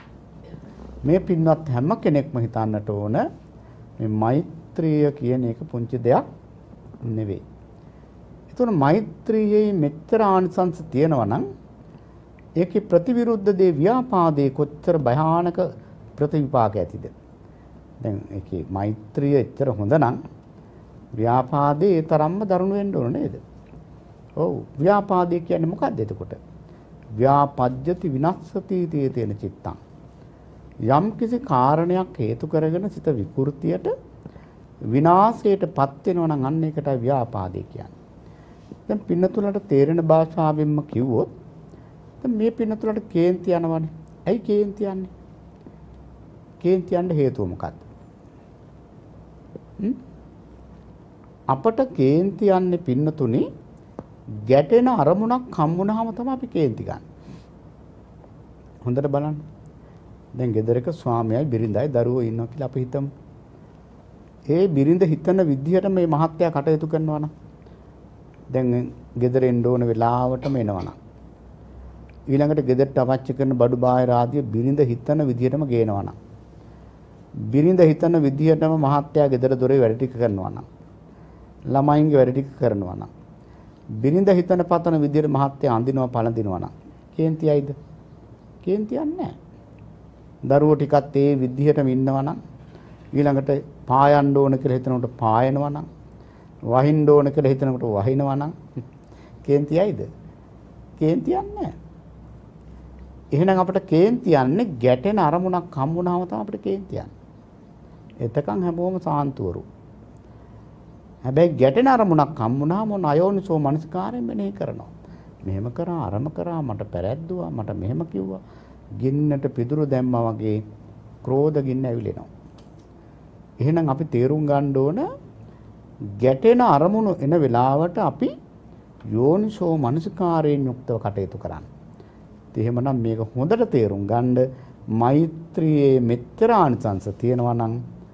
මේ පින්වත් හැම කෙනෙක්ම හිතන්නට ඕන මේ මෛත්‍රිය කියන එක පුංචි දෙයක් නෙවෙයි. ඒතන මෛත්‍රියේ මෙච්චර ආනිසංස තියෙනවා නම් ඒකේ ප්‍රතිවිරුද්ධ දේ ව්‍යාපාදේ කොච්චර භයානක ප්‍රතිවිපාක ඇතිද? දැන් ඒකේ මෛත්‍රිය එච්චර හොඳ නම් ව්‍යාපාදේ ඒ තරම්ම දරුණු වෙන්න ඕන නේද? ඔව්. ව්‍යාපාදේ කියන්නේ මොකක්ද එතකොට? ව්‍යාපජ්ජති විනස්සති තේන චිත්තං. යම් කිසි කාරණයක් හේතු කරගෙන සිත විකෘතියට විනාශයටපත් වෙනවා නම් අන්න ඒකටයි ව්‍යාපාදේ කියන්නේ. දැන් පින්නතුලට තේරෙන භාෂාවෙන්ම කිව්වොත් දැන් මේ පින්නතුලට කේන්ති යනවනේ. ඇයි කේන්ති යන්නේ? කේන්ති යන්න හේතුව මොකක්ද? අපට කේන්ති යන්නේ පින්නතුනේ ගැටෙන අරමුණක් හම්බුනහම තමයි අපි කේන්ති ගන්න. හොඳට බලන්න. දැන් ගෙදරක ස්වාමියායි බිරිඳයි දරුවෝ ඉන්නවා කියලා අපි හිතමු. ඒ බිරිඳ හිතන විදිහට මේ මහත්තයා කටයුතු කරනවා නම් දැන් ගෙදර එන්න ඕන වෙලාවටම එනවා නම් ඊළඟට ගෙදරට අවශ්‍ය කරන බඩු බාහිර ආදිය බිරිඳ හිතන විදිහටම ගේනවා නම් බිරිඳ හිතන විදිහටම මහත්තයා ගෙදර දොරේ වැඩ ටික කරනවා නම් ළමයින්ගේ වැඩ ටික කරනවා නම් බිරිඳ හිතන පතන විදිහට මහත්තයා අඳිනවා පළඳිනවා නම් කේන්තියයිද? කේන්තියක් නැහැ. දරුවෝ ටිකත් ඒ විදිහටම ඉන්නවා නම් ඊළඟට පායන්න ඕන කියලා හිතනකොට පායනවා නම් වහින්න ඕන කියලා හිතනකොට වහිනවා නම් කේන්තියයිද? කේන්තියක් නැහැ. එහෙනම් අපිට කේන්ති යන්නේ ගැටෙන අරමුණක් හම්බුනහම තමයි අපිට කේන්ති යන්නේ. එතකන් හැමෝම සාන්තුවරු. හැබැයි ගැටෙන අරමුණක් හම්බුනහම මොන අයෝනිසෝ මනසිකාරයෙන් මෙනෙහි කරනවා. මෙහෙම කරා අරම කරා මට පැරැද්දුවා මට මෙහෙම කිව්වා. ගින්නට පිදුරු දැම්මා වගේ ක්‍රෝධ ගින්න ඇවිලෙනවා. එහෙනම් අපි තේරුම් ගන්න ඕන ගැටෙන අරමුණු එන වෙලාවට අපි යෝනිසෝ මනසිකාරයෙන් යුක්තව කටයුතු කරන්න. එහෙමනම් මේක හොඳට තේරුම් ගන්න මෛත්‍රියේ මෙච්චර ආනිසංස තියෙනවා නම්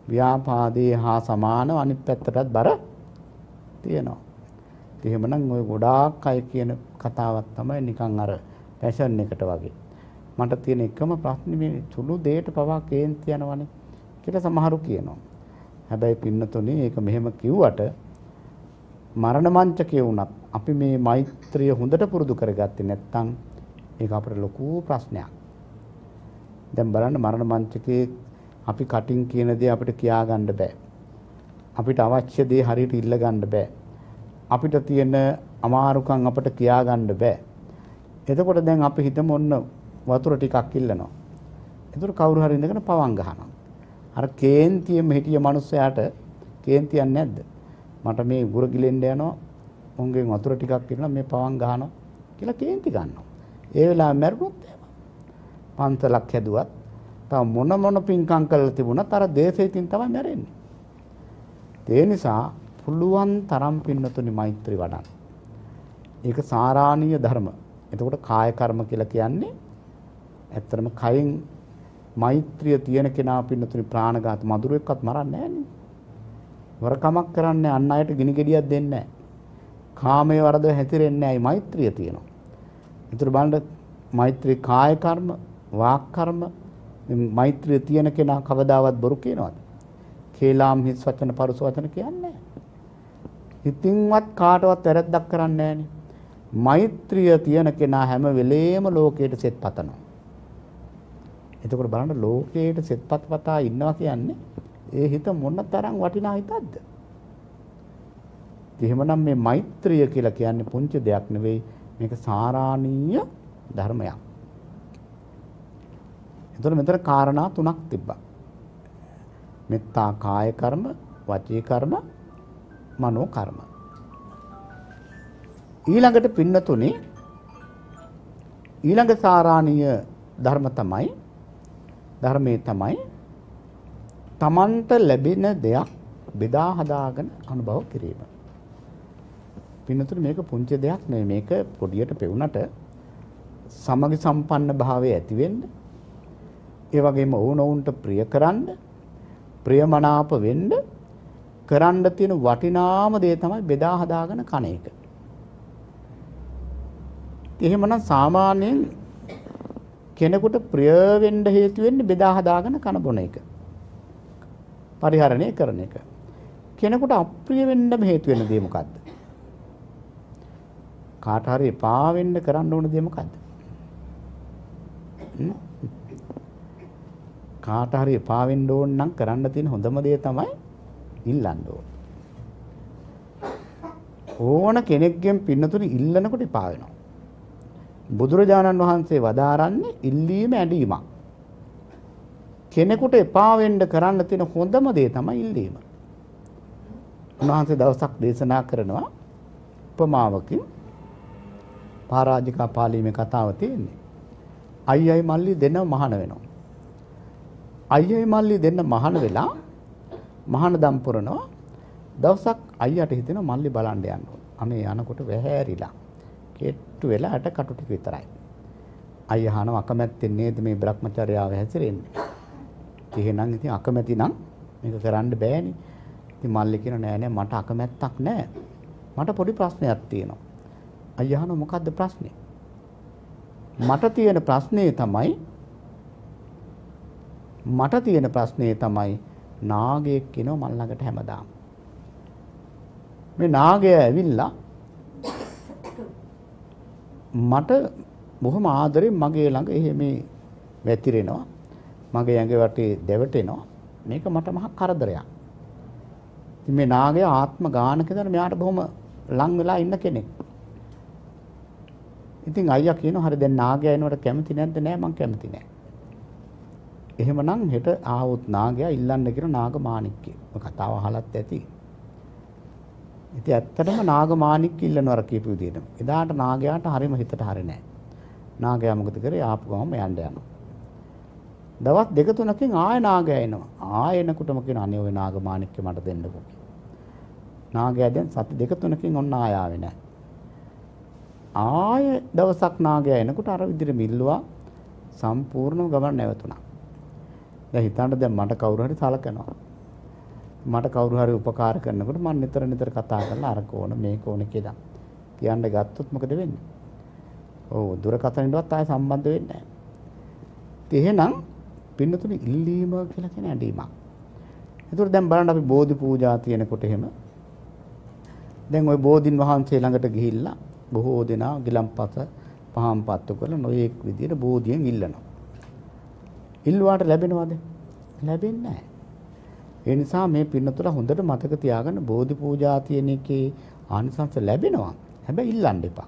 ව්‍යාපාදේ හා සමානව අනිත් පැත්තටත් බර තියෙනවා. එහෙමනම් ඔය ගොඩාක් අය කියන කතාවක් තමයි නිකන් අර පැෂන් එකට වගේ. මට තියෙන එකම ප්‍රශ්නේ මේ සුළු දෙයට පවා කේන්ති යනවනේ කියලා සමහරු කියනවා. හැබැයි පින්නතුනේ ඒක මෙහෙම කිව්වට මරණ මංචකේ වුණත් අපි මේ මෛත්‍රිය හොඳට පුරුදු කරගත්තේ නැත්නම් ඒක අපිට ලොකු ප්‍රශ්නයක්. දැන් බලන්න මරණ මංචකේ අපි කටින් කියන දේ අපිට කියා ගන්න බෑ. අපිට අවශ්‍ය දේ හරියට ඉල්ල ගන්න බෑ. අපිට තියෙන අමාරුකම් අපිට කියා ගන්න බෑ. එතකොට දැන් අපි හිතමු ඔන්න වතුර ටිකක් ඉල්ලනවා. එතකොට කවුරු හරි ඉඳගෙන පවන් ගහනවා. අර කේන්තියෙම හිටිය මනුස්සයාට කේන්තියක් නැද්ද? මට මේ උගුර ගිලෙන්න යනවා. උන්ගෙන් වතුර ටිකක් ඉල්ලනවා මේ පවන් ගහනවා කියලා කේන්ති ගන්නවා. ඒ වෙලාවෙ මැරුණොත් පන්සලක් හැදුවත් තව මොන පින්කම් කරලා තිබුණත් අර දේශයෙන් තමයි මැරෙන්නේ. ඒ නිසා පුළුවන් තරම් පින්නතුනි මෛත්‍රී වඩන්න. ඒක සාරාණීය ධර්ම. එතකොට කාය කර්ම කියලා කියන්නේ ඇත්තටම කයින් මෛත්‍රිය තියෙන කෙනා පින්නතුනි ප්‍රාණඝාත මදුරුවෙක්වත් මරන්නේ නැහැනේ. වරකමක් කරන්නේ අන් අයට ගිනි ගෙඩියක් දෙන්නේ නැහැ. කාමයේ වරද හැතිරෙන්නේ නැයි මෛත්‍රිය තියෙනවා. ඒතර බලන්න මෛත්‍රී කාය කර්ම, වාක් කර්ම මෛත්‍රිය තියෙන කෙනා කවදාවත් බොරු කියනවද? කේලාම් හිස් වචන පරුස වචන කියන්නේ නැහැ. ඉතින්වත් කාටවත් වැරද්දක් කරන්නේ නැහැනේ. මෛත්‍රිය තියෙන කෙනා හැම වෙලේම ලෝකයට සෙත් පතනවා. එතකොට බලන්න ලෝකයට සෙත් පතා ඉන්නවා කියන්නේ ඒ හිත මොන තරම් වටිනා හිතක්ද? එහෙමනම් මේ මෛත්‍රිය කියලා කියන්නේ පුංචි දෙයක් නෙවෙයි. මේක සාරාණීය ධර්මයක්. එතකොට මෙතන කාරණා තුනක් තිබ්බා. මෙත්තා කාය කර්ම, වචී කර්ම, මනෝ කර්ම. ඊළඟට පින්නතුනේ ඊළඟ සාරාණීය ධර්මයේ තමයි තමන්ට ලැබෙන දෙයක් බෙදා හදාගෙන අනුභව කිරීම. පින්නතුනේ මේක පුංචි දෙයක් නෙවෙයි. මේක පොඩියට පෙවුනට සමගි සම්පන්න භාවය ඇති වෙන්න, ඒ වගේම ඕනෝන්ට ප්‍රිය කරන්න, ප්‍රියමනාප වෙන්න කරන්න තියෙන වටිනාම දේ තමයි බෙදා හදාගෙන කන එක. එහෙමනම් සාමාන්‍යයෙන් කෙනෙකුට ප්‍රිය වෙන්න හේතු වෙන්නේ බෙදා හදාගෙන කන බොන එක. පරිහරණය කරන එක. කෙනෙකුට අප්‍රිය වෙන්නම හේතු වෙන දේ මොකද්ද? කාට හරි එපා වෙන්න කරන්න ඕන දේ මොකද්ද? කාට හරි එපා වෙන්න ඕන නම් කරන්න තියෙන හොඳම දේ තමයි ඉල්ලන්න ඕන. ඕන කෙනෙක්ගෙන් පින්නතුනේ ඉල්ලනකොට එපා වෙනවා. බුදුරජාණන් වහන්සේ වදාරන්නේ ඉල්ලීම ඇඳීමක්. කෙනෙකුට එපා වෙන්න කරන්න තියෙන හොඳම දේ තමයි ඉල්ලීම. උන්වහන්සේ දවසක් දේශනා කරනවා උපමාවකින්. පරාජිකා පාළීමේ කතාව තියෙන්නේ. අයියයි මල්ලි දෙන්න මහාන වෙනවා. අයියයි මල්ලි දෙන්න මහාන වෙලා මහානදම් පුරනවා. දවසක් අයියට හිතෙනවා මල්ලි බලන්න යන්න ඕන. අනේ යනකොට වැහැරිලා කෙට්ටු වෙලා අට කටු ටික විතරයි. අයියා අහනවා අකමැත්තෙන් නේද මේ බ්‍රහ්මචර්යාව හැසිරෙන්නේ? එහෙනම් ඉතින් අකමැති නම් මේක කරන්න බෑනේ. ඉතින් මල්ලි කියන නෑ නෑ මට අකමැත්තක් නෑ. මට පොඩි ප්‍රශ්නයක් තියෙනවා. අයියා අහනවා මොකද්ද ප්‍රශ්නේ? මට තියෙන ප්‍රශ්නේ තමයි නාගයෙක් කෙනව මල් ළඟට හැමදාම. මේ නාගයා ඇවිල්ලා මට බොහොම ආදරෙන් මගේ ළඟ එහෙම වැතිරෙනවා. මගේ ඇඟ වටේ දැවටෙනවා. මේක මට මහ කරදරයක්. ඉතින් මේ නාගයා ආත්ම ගානක ඉඳන් මෙයාට බොහොම ලං වෙලා ඉන්න කෙනෙක්. ඉතින් අයියා කියනවා හරි දැන් නාගයා එනවට කැමති නැද්ද? නෑ මං කැමති නෑ. එහෙමනම් හෙට ආවොත් නාගයා ඉල්ලන්න කියන නාගමාණික්කේ. ඔය කතාව අහලත් ඇති. ඉතින් ඇත්තටම නාගමාණික්ක ඉල්ලනවා කියපු විදිහට. එදාට නාගයාට හරිම හිතට හරි නෑ. නාගයා මොකද කරේ? ආපු ගමම යන්න යනවා. දවස් දෙක තුනකින් ආය නාගයා එනවා. ආය එනකොටම කියන අනේ ඔය නාගමාණික්කේ මට දෙන්නකෝ. නාගයා දැන් සති දෙක තුනකින් ඔන්න ආය ආවේ නෑ. ආය දවසක් නාගයා එනකොට අර විදිහට මිල්ලුවා සම්පූර්ණව ගමන නැවතුණා. දැන් හිතන්න දැන් මට කවුරු හරි සලකනවා. මට කවුරු හරි උපකාර කරනකොට මම නිතර කතා කරලා අර කෝණ මේ කෝණ කියලා කියන්න ගත්තොත් මොකද වෙන්නේ? ඔව් දුරකථනෙටවත් ආය සම්බන්ධ වෙන්නේ නැහැ. එහෙනම් පින්නතුනේ ඉල්ලීම කියලා කියන ඇඳීමක්. ඒතකොට දැන් බලන්න අපි බෝධි පූජා තියෙනකොට එහෙම දැන් ওই බෝධින් වහන්සේ ළඟට ගිහිල්ලා බොහෝ දෙනා ගිලම්පස පහම් පත්තු කරලා නොයේක් විදියට බෝධියෙන් ඉල්ලනවා. ඉල්ලුවාට ලැබෙනවද? ලැබෙන්නේ නැහැ. ඒ නිසා මේ පින්නතුල හොඳට මතක තියාගන්න බෝධි පූජා තියෙන එකේ ආනිසංස ලැබෙනවා. හැබැයි ඉල්ලන්න එපා.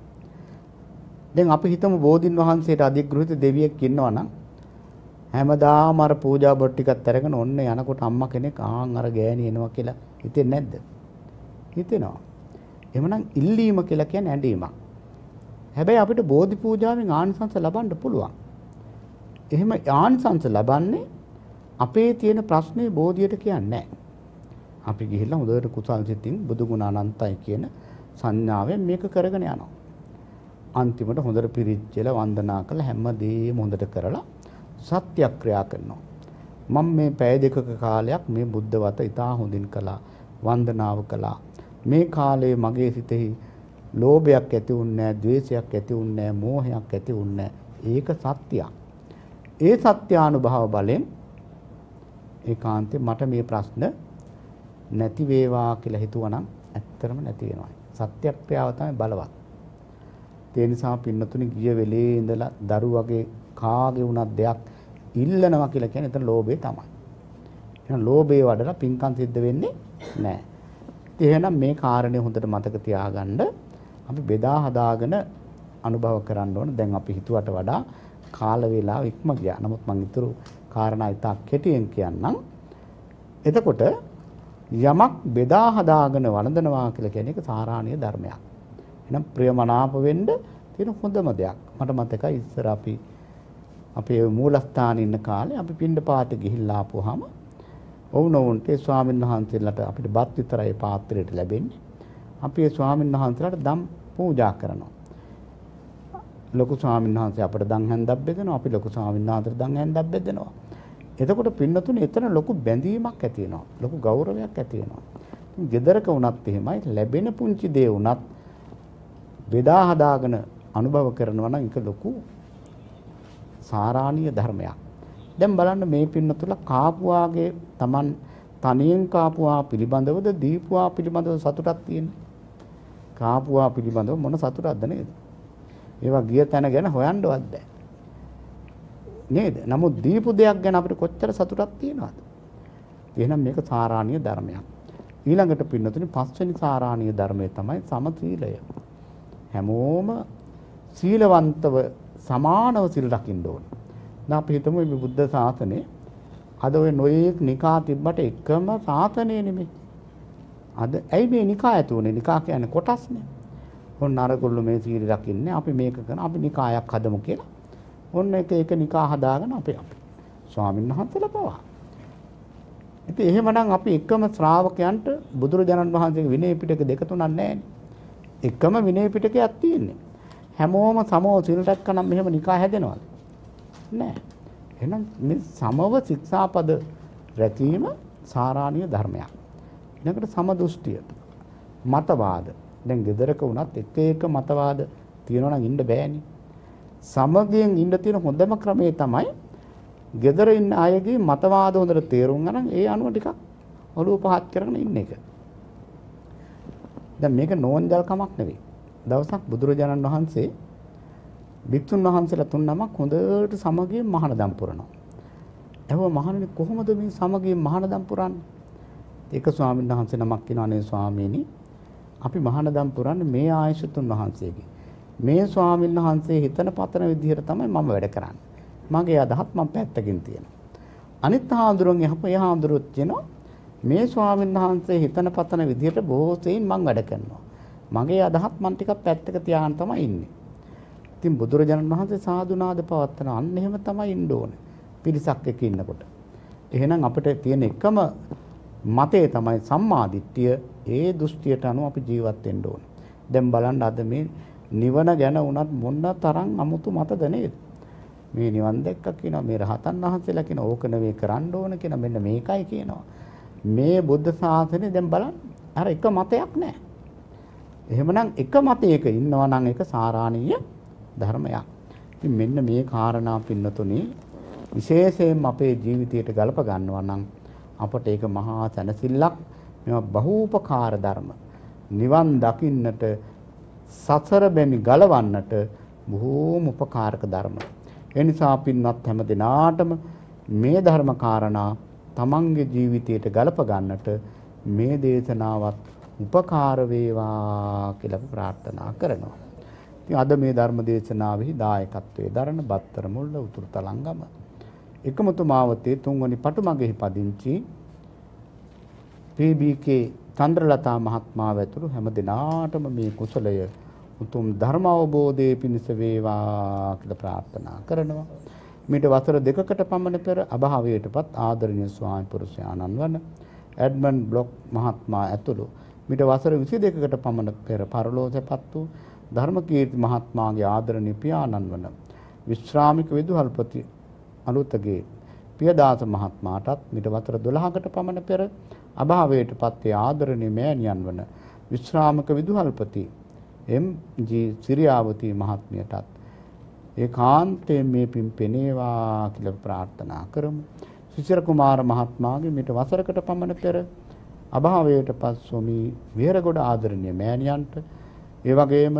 දැන් අපි හිතමු බෝධින් වහන්සේට අධිග්‍රහිත දෙවියෙක් ඉන්නවා නම් හැමදාම අර පූජා බොට ටිකක් අරගෙන ඔන්න යනකොට අම්මා කෙනෙක් ආන් අර ගෑණි එනවා කියලා හිතෙන්නේ නැද්ද? හිතෙනවා. එhmenan ඉල්ලීම කියලා කියන්නේ ඇඳීමක්. හැබැයි අපිට බෝධි පූජාවෙන් ආනිසංස ලබන්න පුළුවන්. එහෙම ආනිසංස ලබන්නේ අපේ තියෙන ප්‍රශ්නේ බෝධියට කියන්නේ නැහැ. අපි ගිහිල්ලා හොඳට කුසල් සිතින් බුදු ගුණ අනන්තයි කියන සංඥාවෙන් මේක කරගෙන යනවා. අන්තිමට හොඳට පිරිච්චලා වන්දනා කරලා හැමදේම හොඳට කරලා සත්‍යක්‍රියා කරනවා. මම මේ පැය දෙකක කාලයක් මේ බුද්ධ වත ඉතා හොඳින් කළා. වන්දනාව කළා. මේ කාලේ මගේ සිතෙහි ලෝභයක් ඇති වුන්නේ නැහැ, ද්වේෂයක් ඇති වුන්නේ නැහැ, මෝහයක් ඇති වුන්නේ නැහැ. ඒක සත්‍යයක්. ඒ සත්‍යානුභව බලෙන් ඒකාන්තේ මට මේ ප්‍රශ්න නැති වේවා කියලා හිතුවනම් ඇත්තටම නැති වෙනවා. සත්‍යක්‍රියාව තමයි බලවත්. ඒ නිසා පින්නතුනි ගිය වෙලේ ඉඳලා දරුවගේ කාගේ වුණත් දෙයක් ඉල්ලනවා කියලා කියන්නේ එතන ලෝභය තමයි. එහෙනම් ලෝභය වඩලා පින්කම් සිද්ධ වෙන්නේ නැහැ. එහෙනම් මේ කාරණේ හොඳට මතක තියාගන්න අපි බෙදා හදාගෙන අනුභව කරන්න ඕන. දැන් අපි හිතුවට වඩා කාල වේලාව ඉක්ම ගියා. නමුත් මම ඊතුරු කාරණා ඉතා කෙටියෙන් කියන්නම්. එතකොට යමක් බෙදා හදාගෙන වළඳනවා කියලා කියන එක සාරාණීය ධර්මයක්. එහෙනම් ප්‍රියමනාප වෙන්න තියෙන හොඳම දෙයක්. මට මතකයි ඉස්සර අපි අපේ මූලස්ථානයේ ඉන්න කාලේ අපි පින්ඩපාත ගිහිල්ලා ආපුවාම ඔවුන්ට ස්වාමීන් වහන්සේලාට අපිට බත් විතරයි පාත්‍රයට ලැබෙන්නේ. අපි ඒ ස්වාමීන් වහන්සේලාට දම් පූජා කරනවා. ලොකු ස්වාමීන් වහන්සේ අපිට දන් හැන්දක් බෙදනවා. අපි ලොකු ස්වාමීන් වහන්සේට දන් හැන්දක් බෙදනවා. එතකොට පින්නතුනේ එතන ලොකු බැඳීමක් ඇති වෙනවා. ලොකු ගෞරවයක් ඇති වෙනවා. ගෙදරක වුණත් එහෙමයි ලැබෙන පුංචි දේ වුණත් බෙදා හදාගෙන අනුභව කරනවා නම් ඒක ලොකු සාරාණීය ධර්මයක්. දැන් බලන්න මේ පින්නතුල කාපුවාගේ Taman තනියෙන් කාපුවා පිළිබඳවද දීපුවා පිළිබඳව සතුටක් තියෙන්නේ. කාපුවා පිළිබඳව මොන සතුටක්ද නේද? ඒවා ගිය තැන ගැන හොයන්නවත් බෑ. නේද? නමුත් දීපු දෙයක් ගැන අපිට කොච්චර සතුටක් තියෙනවද? එහෙනම් මේක සාරාණීය ධර්මයක්. ඊළඟට පින්නතුනි පස්වෙනි සාරාණීය ධර්මය තමයි සමසීලය. හැමෝම සීලවන්තව සමානව සිල් රකින්න ඕන. දැන් අපි හිතමු මේ බුද්ධ ශාසනේ අද ඔය නොයේක් නිකා තිබ්බට එකම ශාසනය නෙමෙයි. අද ඇයි මේ නිකා ඇති උනේ? නිකා කියන්නේ කොටස්නේ. ඔන්න අරගොල්ලෝ මේ සීල රකින්නේ අපි මේක කරන අපි නිකායක් හදමු කියලා. ඔන්න එක නිකා හදාගෙන අපි ස්වාමීන් වහන්සේලා පවා. ඉතින් එහෙමනම් අපි එකම ශ්‍රාවකයන්ට බුදුරජාණන් වහන්සේගේ විනය පිටක දෙක තුනක් නැහැ. එකම විනය පිටකයක් තියෙන්නේ. හැමෝම සමව සිල් රැක්කනම් මෙහෙම නිකා හැදෙනවද? නැහැ. එහෙනම් මේ සමව ශික්ෂාපද රැකීම සාරාණීය ධර්මයක්. ඊළඟට සමදුෂ්ටිය. මතවාද. දැන් ගෙදරක වුණත් එක මතවාද තියෙනවා නම් ඉන්න බෑනේ. සමගියෙන් ඉන්න තියෙන හොඳම ක්‍රමය තමයි ගෙදර ඉන්න අයගේ මතවාද හොඳට තේරුම් ගන්න ඒ අනුව ටිකක් ඔළුව පහත් කරගෙන ඉන්න එක. දැන් මේක නෝන්ජල් කමක් නෙවෙයි. දවසක් බුදුරජාණන් වහන්සේ භික්ෂුන් වහන්සේලා තුන් නමක් හොඳට සමගියෙන් මහානදම් පුරනවා. එහුව මහණෙනි කොහොමද මේ සමගියෙන් මහානදම් පුරන්නේ? ඒක ස්වාමීන් වහන්සේ නමක් කියනවා නේ ස්වාමීනි අපි මහානදම් පුරන්නේ මේ ආයශතුන් වහන්සේගේ. මේ ස්වාමීන් වහන්සේ හිතන පතන විදිහට තමයි මම වැඩ කරන්නේ. මගේ අදහස් මම පැත්තකින් තියෙනවා. අනිත් හාමුදුරුවෝ එහේ හාමුදුරුවෝ කියනවා මේ ස්වාමීන් වහන්සේ හිතන පතන විදිහට බොහෝ සෙයින් මම වැඩ කරනවා. මගේ අදහස් මම ටිකක් පැත්තක තියාගෙන තමයි ඉන්නේ. ඉතින් බුදුරජාණන් වහන්සේ සාදුනාද පවත්තන අන්න එහෙම තමයි ඉන්න ඕනේ. පිරිසක් එක්ක ඉන්නකොට. එහෙනම් අපිට තියෙන එකම මතය තමයි සම්මාදිට්ඨිය. ඒ දෘෂ්ටියට අනුව අපි ජීවත් වෙන්න ඕනේ. දැන් බලන්න අද මේ නිවන ගැන උනත් මොන තරම් අමුතු මතද නේද? මේ නිවන් දැක්ක කියනවා මේ රහතන් වහන්සේලා කියන ඕක නෙවෙයි කරන්න ඕන කියන මෙන්න මේකයි කියනවා. මේ බුද්ධ ශාසනය දැන් බලන්න අර එක මතයක් නැහැ. එහෙමනම් එක මතයක ඉන්නවා නම් ඒක සාරාණීය ධර්මයක්. ඉතින් මෙන්න මේ කාරණා පින්නතුනේ විශේෂයෙන්ම අපේ ජීවිතයට ගලප ගන්නවා නම් අපට ඒක මහා සැනසෙල්ලක්. මේවා බහූපකාර ධර්ම. නිවන් දකින්නට සසර බැමි ගලවන්නට බොහෝම උපකාරක ධර්ම. ඒ නිසා පින්වත් හැම දිනාටම මේ ධර්ම කාරණා තමන්ගේ ජීවිතයට ගලප ගන්නට මේ දේශනාවත් උපකාර වේවා කියලා ප්‍රාර්ථනා කරනවා. ඉතින් අද මේ ධර්ම දේශනාවෙහි දායකත්වයේ දරන බත්තර මුල්ල උතුරු තලංගම එකමුතු මාවතේ 3 වෙනි පටුමගෙහි පදිංචි PBK චන්ද්‍රලතා මහත්මාව ඇතුළු හැම දිනාටම මේ කුසලය උතුම් ධර්ම අවබෝධයේ පිණිස වේවා කියලා ප්‍රාර්ථනා කරනවා. මීට වසර 2කට පමණ පෙර අභාවයටපත් ආදරණීය ස්වාමි පුරුෂයාණන් වන එඩ්මන්ඩ් බ්ලොක් මහත්මයා ඇතුළු මීට වසර 22කට පමණ පෙර පරලෝකසපත් වූ ධර්මකීර්ති මහත්මයාගේ ආදරණීය පියාණන් වන විශ්‍රාමික විදුහල්පති අලුතගේ පියදාස මහත්මයාටත් මීට වසර 12කට පමණ පෙර අභාවයටපත් ආදරණීය මෑණියන් වන විශ්‍රාමික විදුහල්පති එම්.ජී. සිරියාවතී මහත්මියටත් ඒකාන්තයෙන් මේ පින් පෙනේවා කියලා ප්‍රාර්ථනා කරමු. සිසිර කුමාර මහත්මයාගේ මීට වසරකට පමණ පෙර අභාවයටපත් ස්වාමී විහෙරගොඩ ආදරණීය මෑණියන්ට ඒ වගේම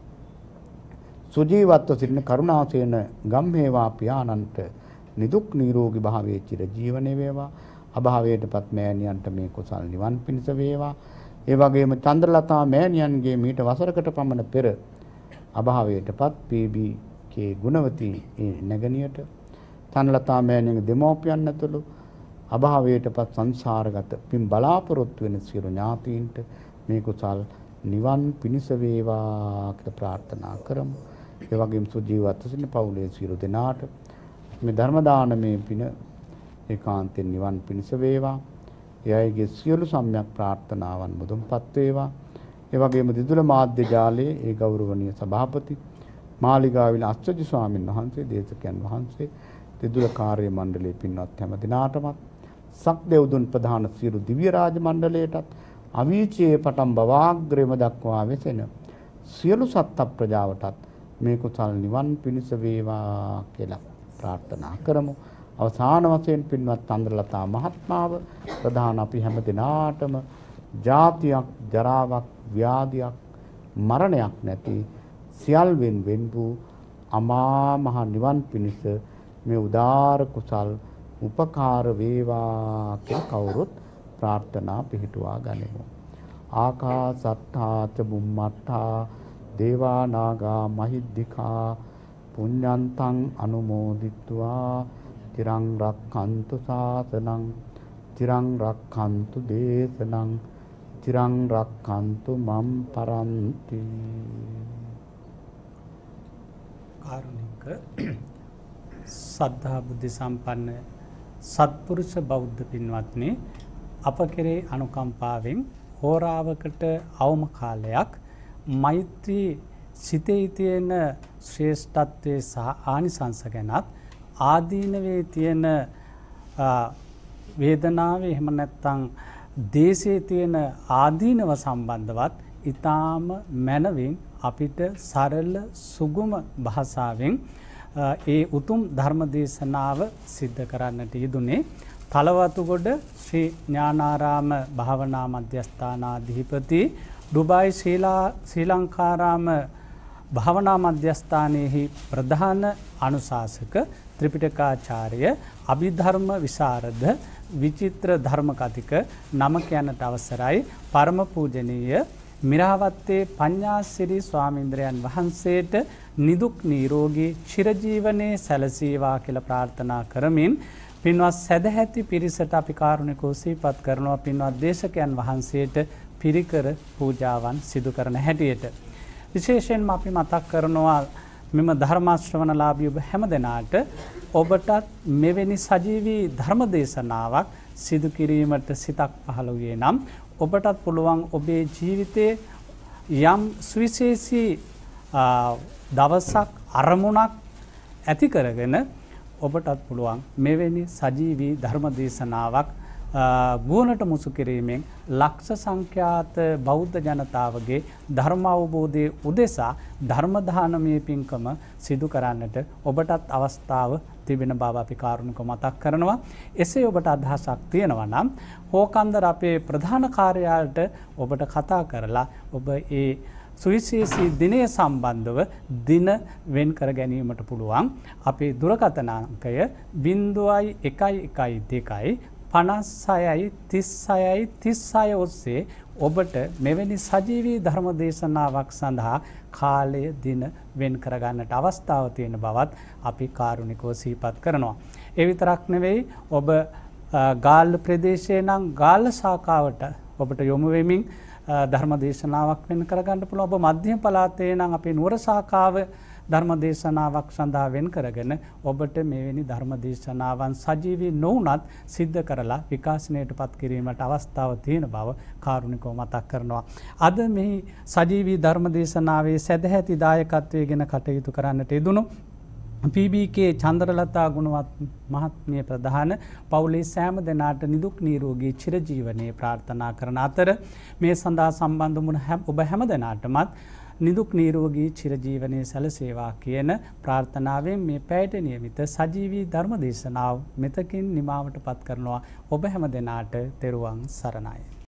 සුජීවත්ව සිටින කරුණාසේන ගම්හේවා පියාණන්ට නිදුක් නිරෝගී භාවයේ චිර ජීවනයේ වේවා. අභාවයටපත් මෑණියන්ට මේ කුසල් නිවන් පිණිස වේවා. ඒ වගේම චන්ද්‍රලතා මෑණියන්ගේ මීට වසරකට පමණ පෙර අභාවයටපත් PBK ගුණවතී නැගණියට චන්ද්‍රලතා මෑණියන්ගේ දෙමෝපියන් ඇතුළු අභාවයටපත් සංසාරගත පින් බලාපොරොත්තු වෙන සියලු ඥාතීන්ට මේ කුසල් නිවන් පිණිස වේවා කියලා ප්‍රාර්ථනා කරමු. ඒ වගේම සුජීවත්ව සිටින පවුලේ සියලු දෙනාට මේ ධර්ම දානමේ පින ඒකාන්තයෙන් නිවන් පිණිස වේවා. එයගේ සියලු සම්‍යක් ප්‍රාර්ථනාවන් මුදුන්පත් වේවා. ඒ වගේම දිදුල මාධ්‍ය ජාලයේ ඒ ගෞරවනීය සභාපති මාලිගාවිල අස්සජි ස්වාමීන් වහන්සේ දේශකයන් වහන්සේ දිදුල කාර්ය මණ්ඩලයේ පින්වත් හැම දිනාටමත් සක්දෙව්දුන් ප්‍රධාන සියලු දිව්‍ය රාජ මණ්ඩලයටත් අවීචයේ පටන් බවාග්‍රේම දක්වා වෙසෙන සියලු සත්ත්ව ප්‍රජාවටත් මේ කුසල් නිවන් පිණිස වේවා කියලා ප්‍රාර්ථනා කරමු. අවසාන වශයෙන් පින්වත් චන්ද්‍රලතා මහත්මාව ප්‍රධාන අපි හැම දිනාටම ජාතියක් ජරාවක් ව්‍යාධියක් මරණයක් නැති සියල්වෙන් වෙන් වූ අමා මහ නිවන් පිණිස මේ උදාර කුසල් උපකාර වේවා කියලා කවුරුත් ප්‍රාර්ථනා පිහිටුවා ගනිමු. ආකාසත්තා ච බුම්මත්තා දේවා නාග මහිද්దికා පුඤ්ඤන්තං අනුමෝදිත්වා තිරං රක්ඛන්තු ශාසනං තිරං රක්ඛන්තු දේශනං තිරං රක්ඛන්තු මම් පරන්ති. කාරුණික සද්ධා බුද්ධ සම්පන්න සත්පුරුෂ බෞද්ධ පින්වත්නි, අප කෙරේ අනුකම්පාවෙන් හෝරාවකට අවම කාලයක් මෛත්‍රී සිතේ තියෙන ශ්‍රේෂ්ඨත්වයේ සහ ආනිසංස ගැනත් ආදීනවේ තියෙන වේදනාවේ එහෙම නැත්නම් දේශයේ තියෙන ආදීනව සම්බන්ධවත් ඊටාම මනවින් අපිට සරල සුගම භාෂාවෙන් ඒ උතුම් ධර්ම දේශනාව සිද්ධ කරන්නට යෙදුනේ තලවතුගොඩ ශ්‍රී ඥානාරාම භාවනා මධ්‍යස්ථානාධිපති ඩුබායි ශ්‍රී ලංකාරාම භාවනා මධ්‍යස්ථානයේහි ප්‍රධාන අනුශාසක ත්‍රිපිටකාචාර්ය අභිධර්ම විශාරද විචිත්‍ර ධර්ම කතික නම කියන්නට අවසරයි පරම පූජනීය මිරාවත්තේ පඤ්ඤාසිරි ස්වාමීන්ද්‍රයන් වහන්සේට නිදුක් නිරෝගී චිරජීවනයේ සැලසීවා කියලා ප්‍රාර්ථනා කරමින් පින්වත් සදැහැති පිරිසට අපි කාරුණිකව සිහිපත් කරනවා පින්වත් දේශකයන් වහන්සේට පිරිකර පූජාවන් සිදු කරන හැටියට. විශේෂයෙන්ම අපි මතක් කරනවා මෙම ධර්ම ශ්‍රවණලාභී ඔබ හැම දෙනාට ඔබටත් මෙවැනි සජීවී ධර්ම දේශනාවක් සිදු කිරීමට සිතක් පහළ වූයේ නම් ඔබටත් පුළුවන් ඔබේ ජීවිතයේ යම් සුවිශේෂී දවසක් අරමුණක් ඇති කරගෙන ඔබටත් පුළුවන් මෙවැනි සජීවී ධර්ම දේශනාවක් ගුවනට මුසු කිරීමෙන් ලක්ෂ සංඛ්‍යාත බෞද්ධ ජනතාවගේ ධර්ම අවබෝධයේ උදෙසා ධර්ම දානමය පින්කම සිදු කරන්නට ඔබටත් අවස්ථාව තිබෙන බව අපි කාරුණිකව මතක් කරනවා. එසේ ඔබට අදහසක් තියෙනවා නම් හෝකන්දර අපේ ප්‍රධාන කාර්යාලයට ඔබට කතා කරලා ඔබ ඒ සුවිශේෂී දිනය සම්බන්ධව දින වෙන් කර ගැනීමට පුළුවන්. අපේ දුරකථන අංකය 0112 56යි 36යි 36 ඔස්සේ ඔබට මෙවැනි සජීවී ධර්ම දේශනාවක් සඳහා කාලය දින වෙන් කරගන්නට අවස්ථාව තියෙන බවත් අපි කාරුණිකව සිහිපත් කරනවා. ඒ විතරක් නෙවෙයි ඔබ ගාල්ල ප්‍රදේශයේ නම් ගාල්ල ශාඛාවට ඔබට යොමු වෙමින් ධර්ම දේශනාවක් වෙන් කරගන්න පුළුවන්. ඔබ මධ්‍යම පළාතේ නම් අපේ නුවර ශාඛාව ධර්ම දේශනාවක් සඳහා වෙන් කරගෙන ඔබට මෙවැනි ධර්ම දේශනාවන් සජීවී නොවුනත් සිද්ධ කරලා විකාශනයට පත් කිරීමට අවස්ථාව තියෙන බව කාරුණිකව මතක් කරනවා. අද මේ සජීවී ධර්ම දේශනාවේ සැදැහැති දායකත්වයේ ගෙන කටයුතු කරන්නට යෙදුණු PBK චන්ද්‍රලතා ගුණවත් මහත්මිය ප්‍රධාන පවුලේ සෑම දෙනාට නිදුක් නිරෝගී චිරජීවනයේ ප්‍රාර්ථනා කරන අතර මේ සඳහා සම්බන්ධ වුණ ඔබ හැම දෙනාටමත් නිදුක් නිරෝගී චිරජීවනයේ සැලසේවා කියන ප්‍රාර්ථනාවෙන් මේ පැයට නියමිත සජීවී ධර්ම දේශනාව මෙතකින් නිමාවට පත් කරනවා. ඔබ හැම දෙනාට තෙරුවන් සරණයි.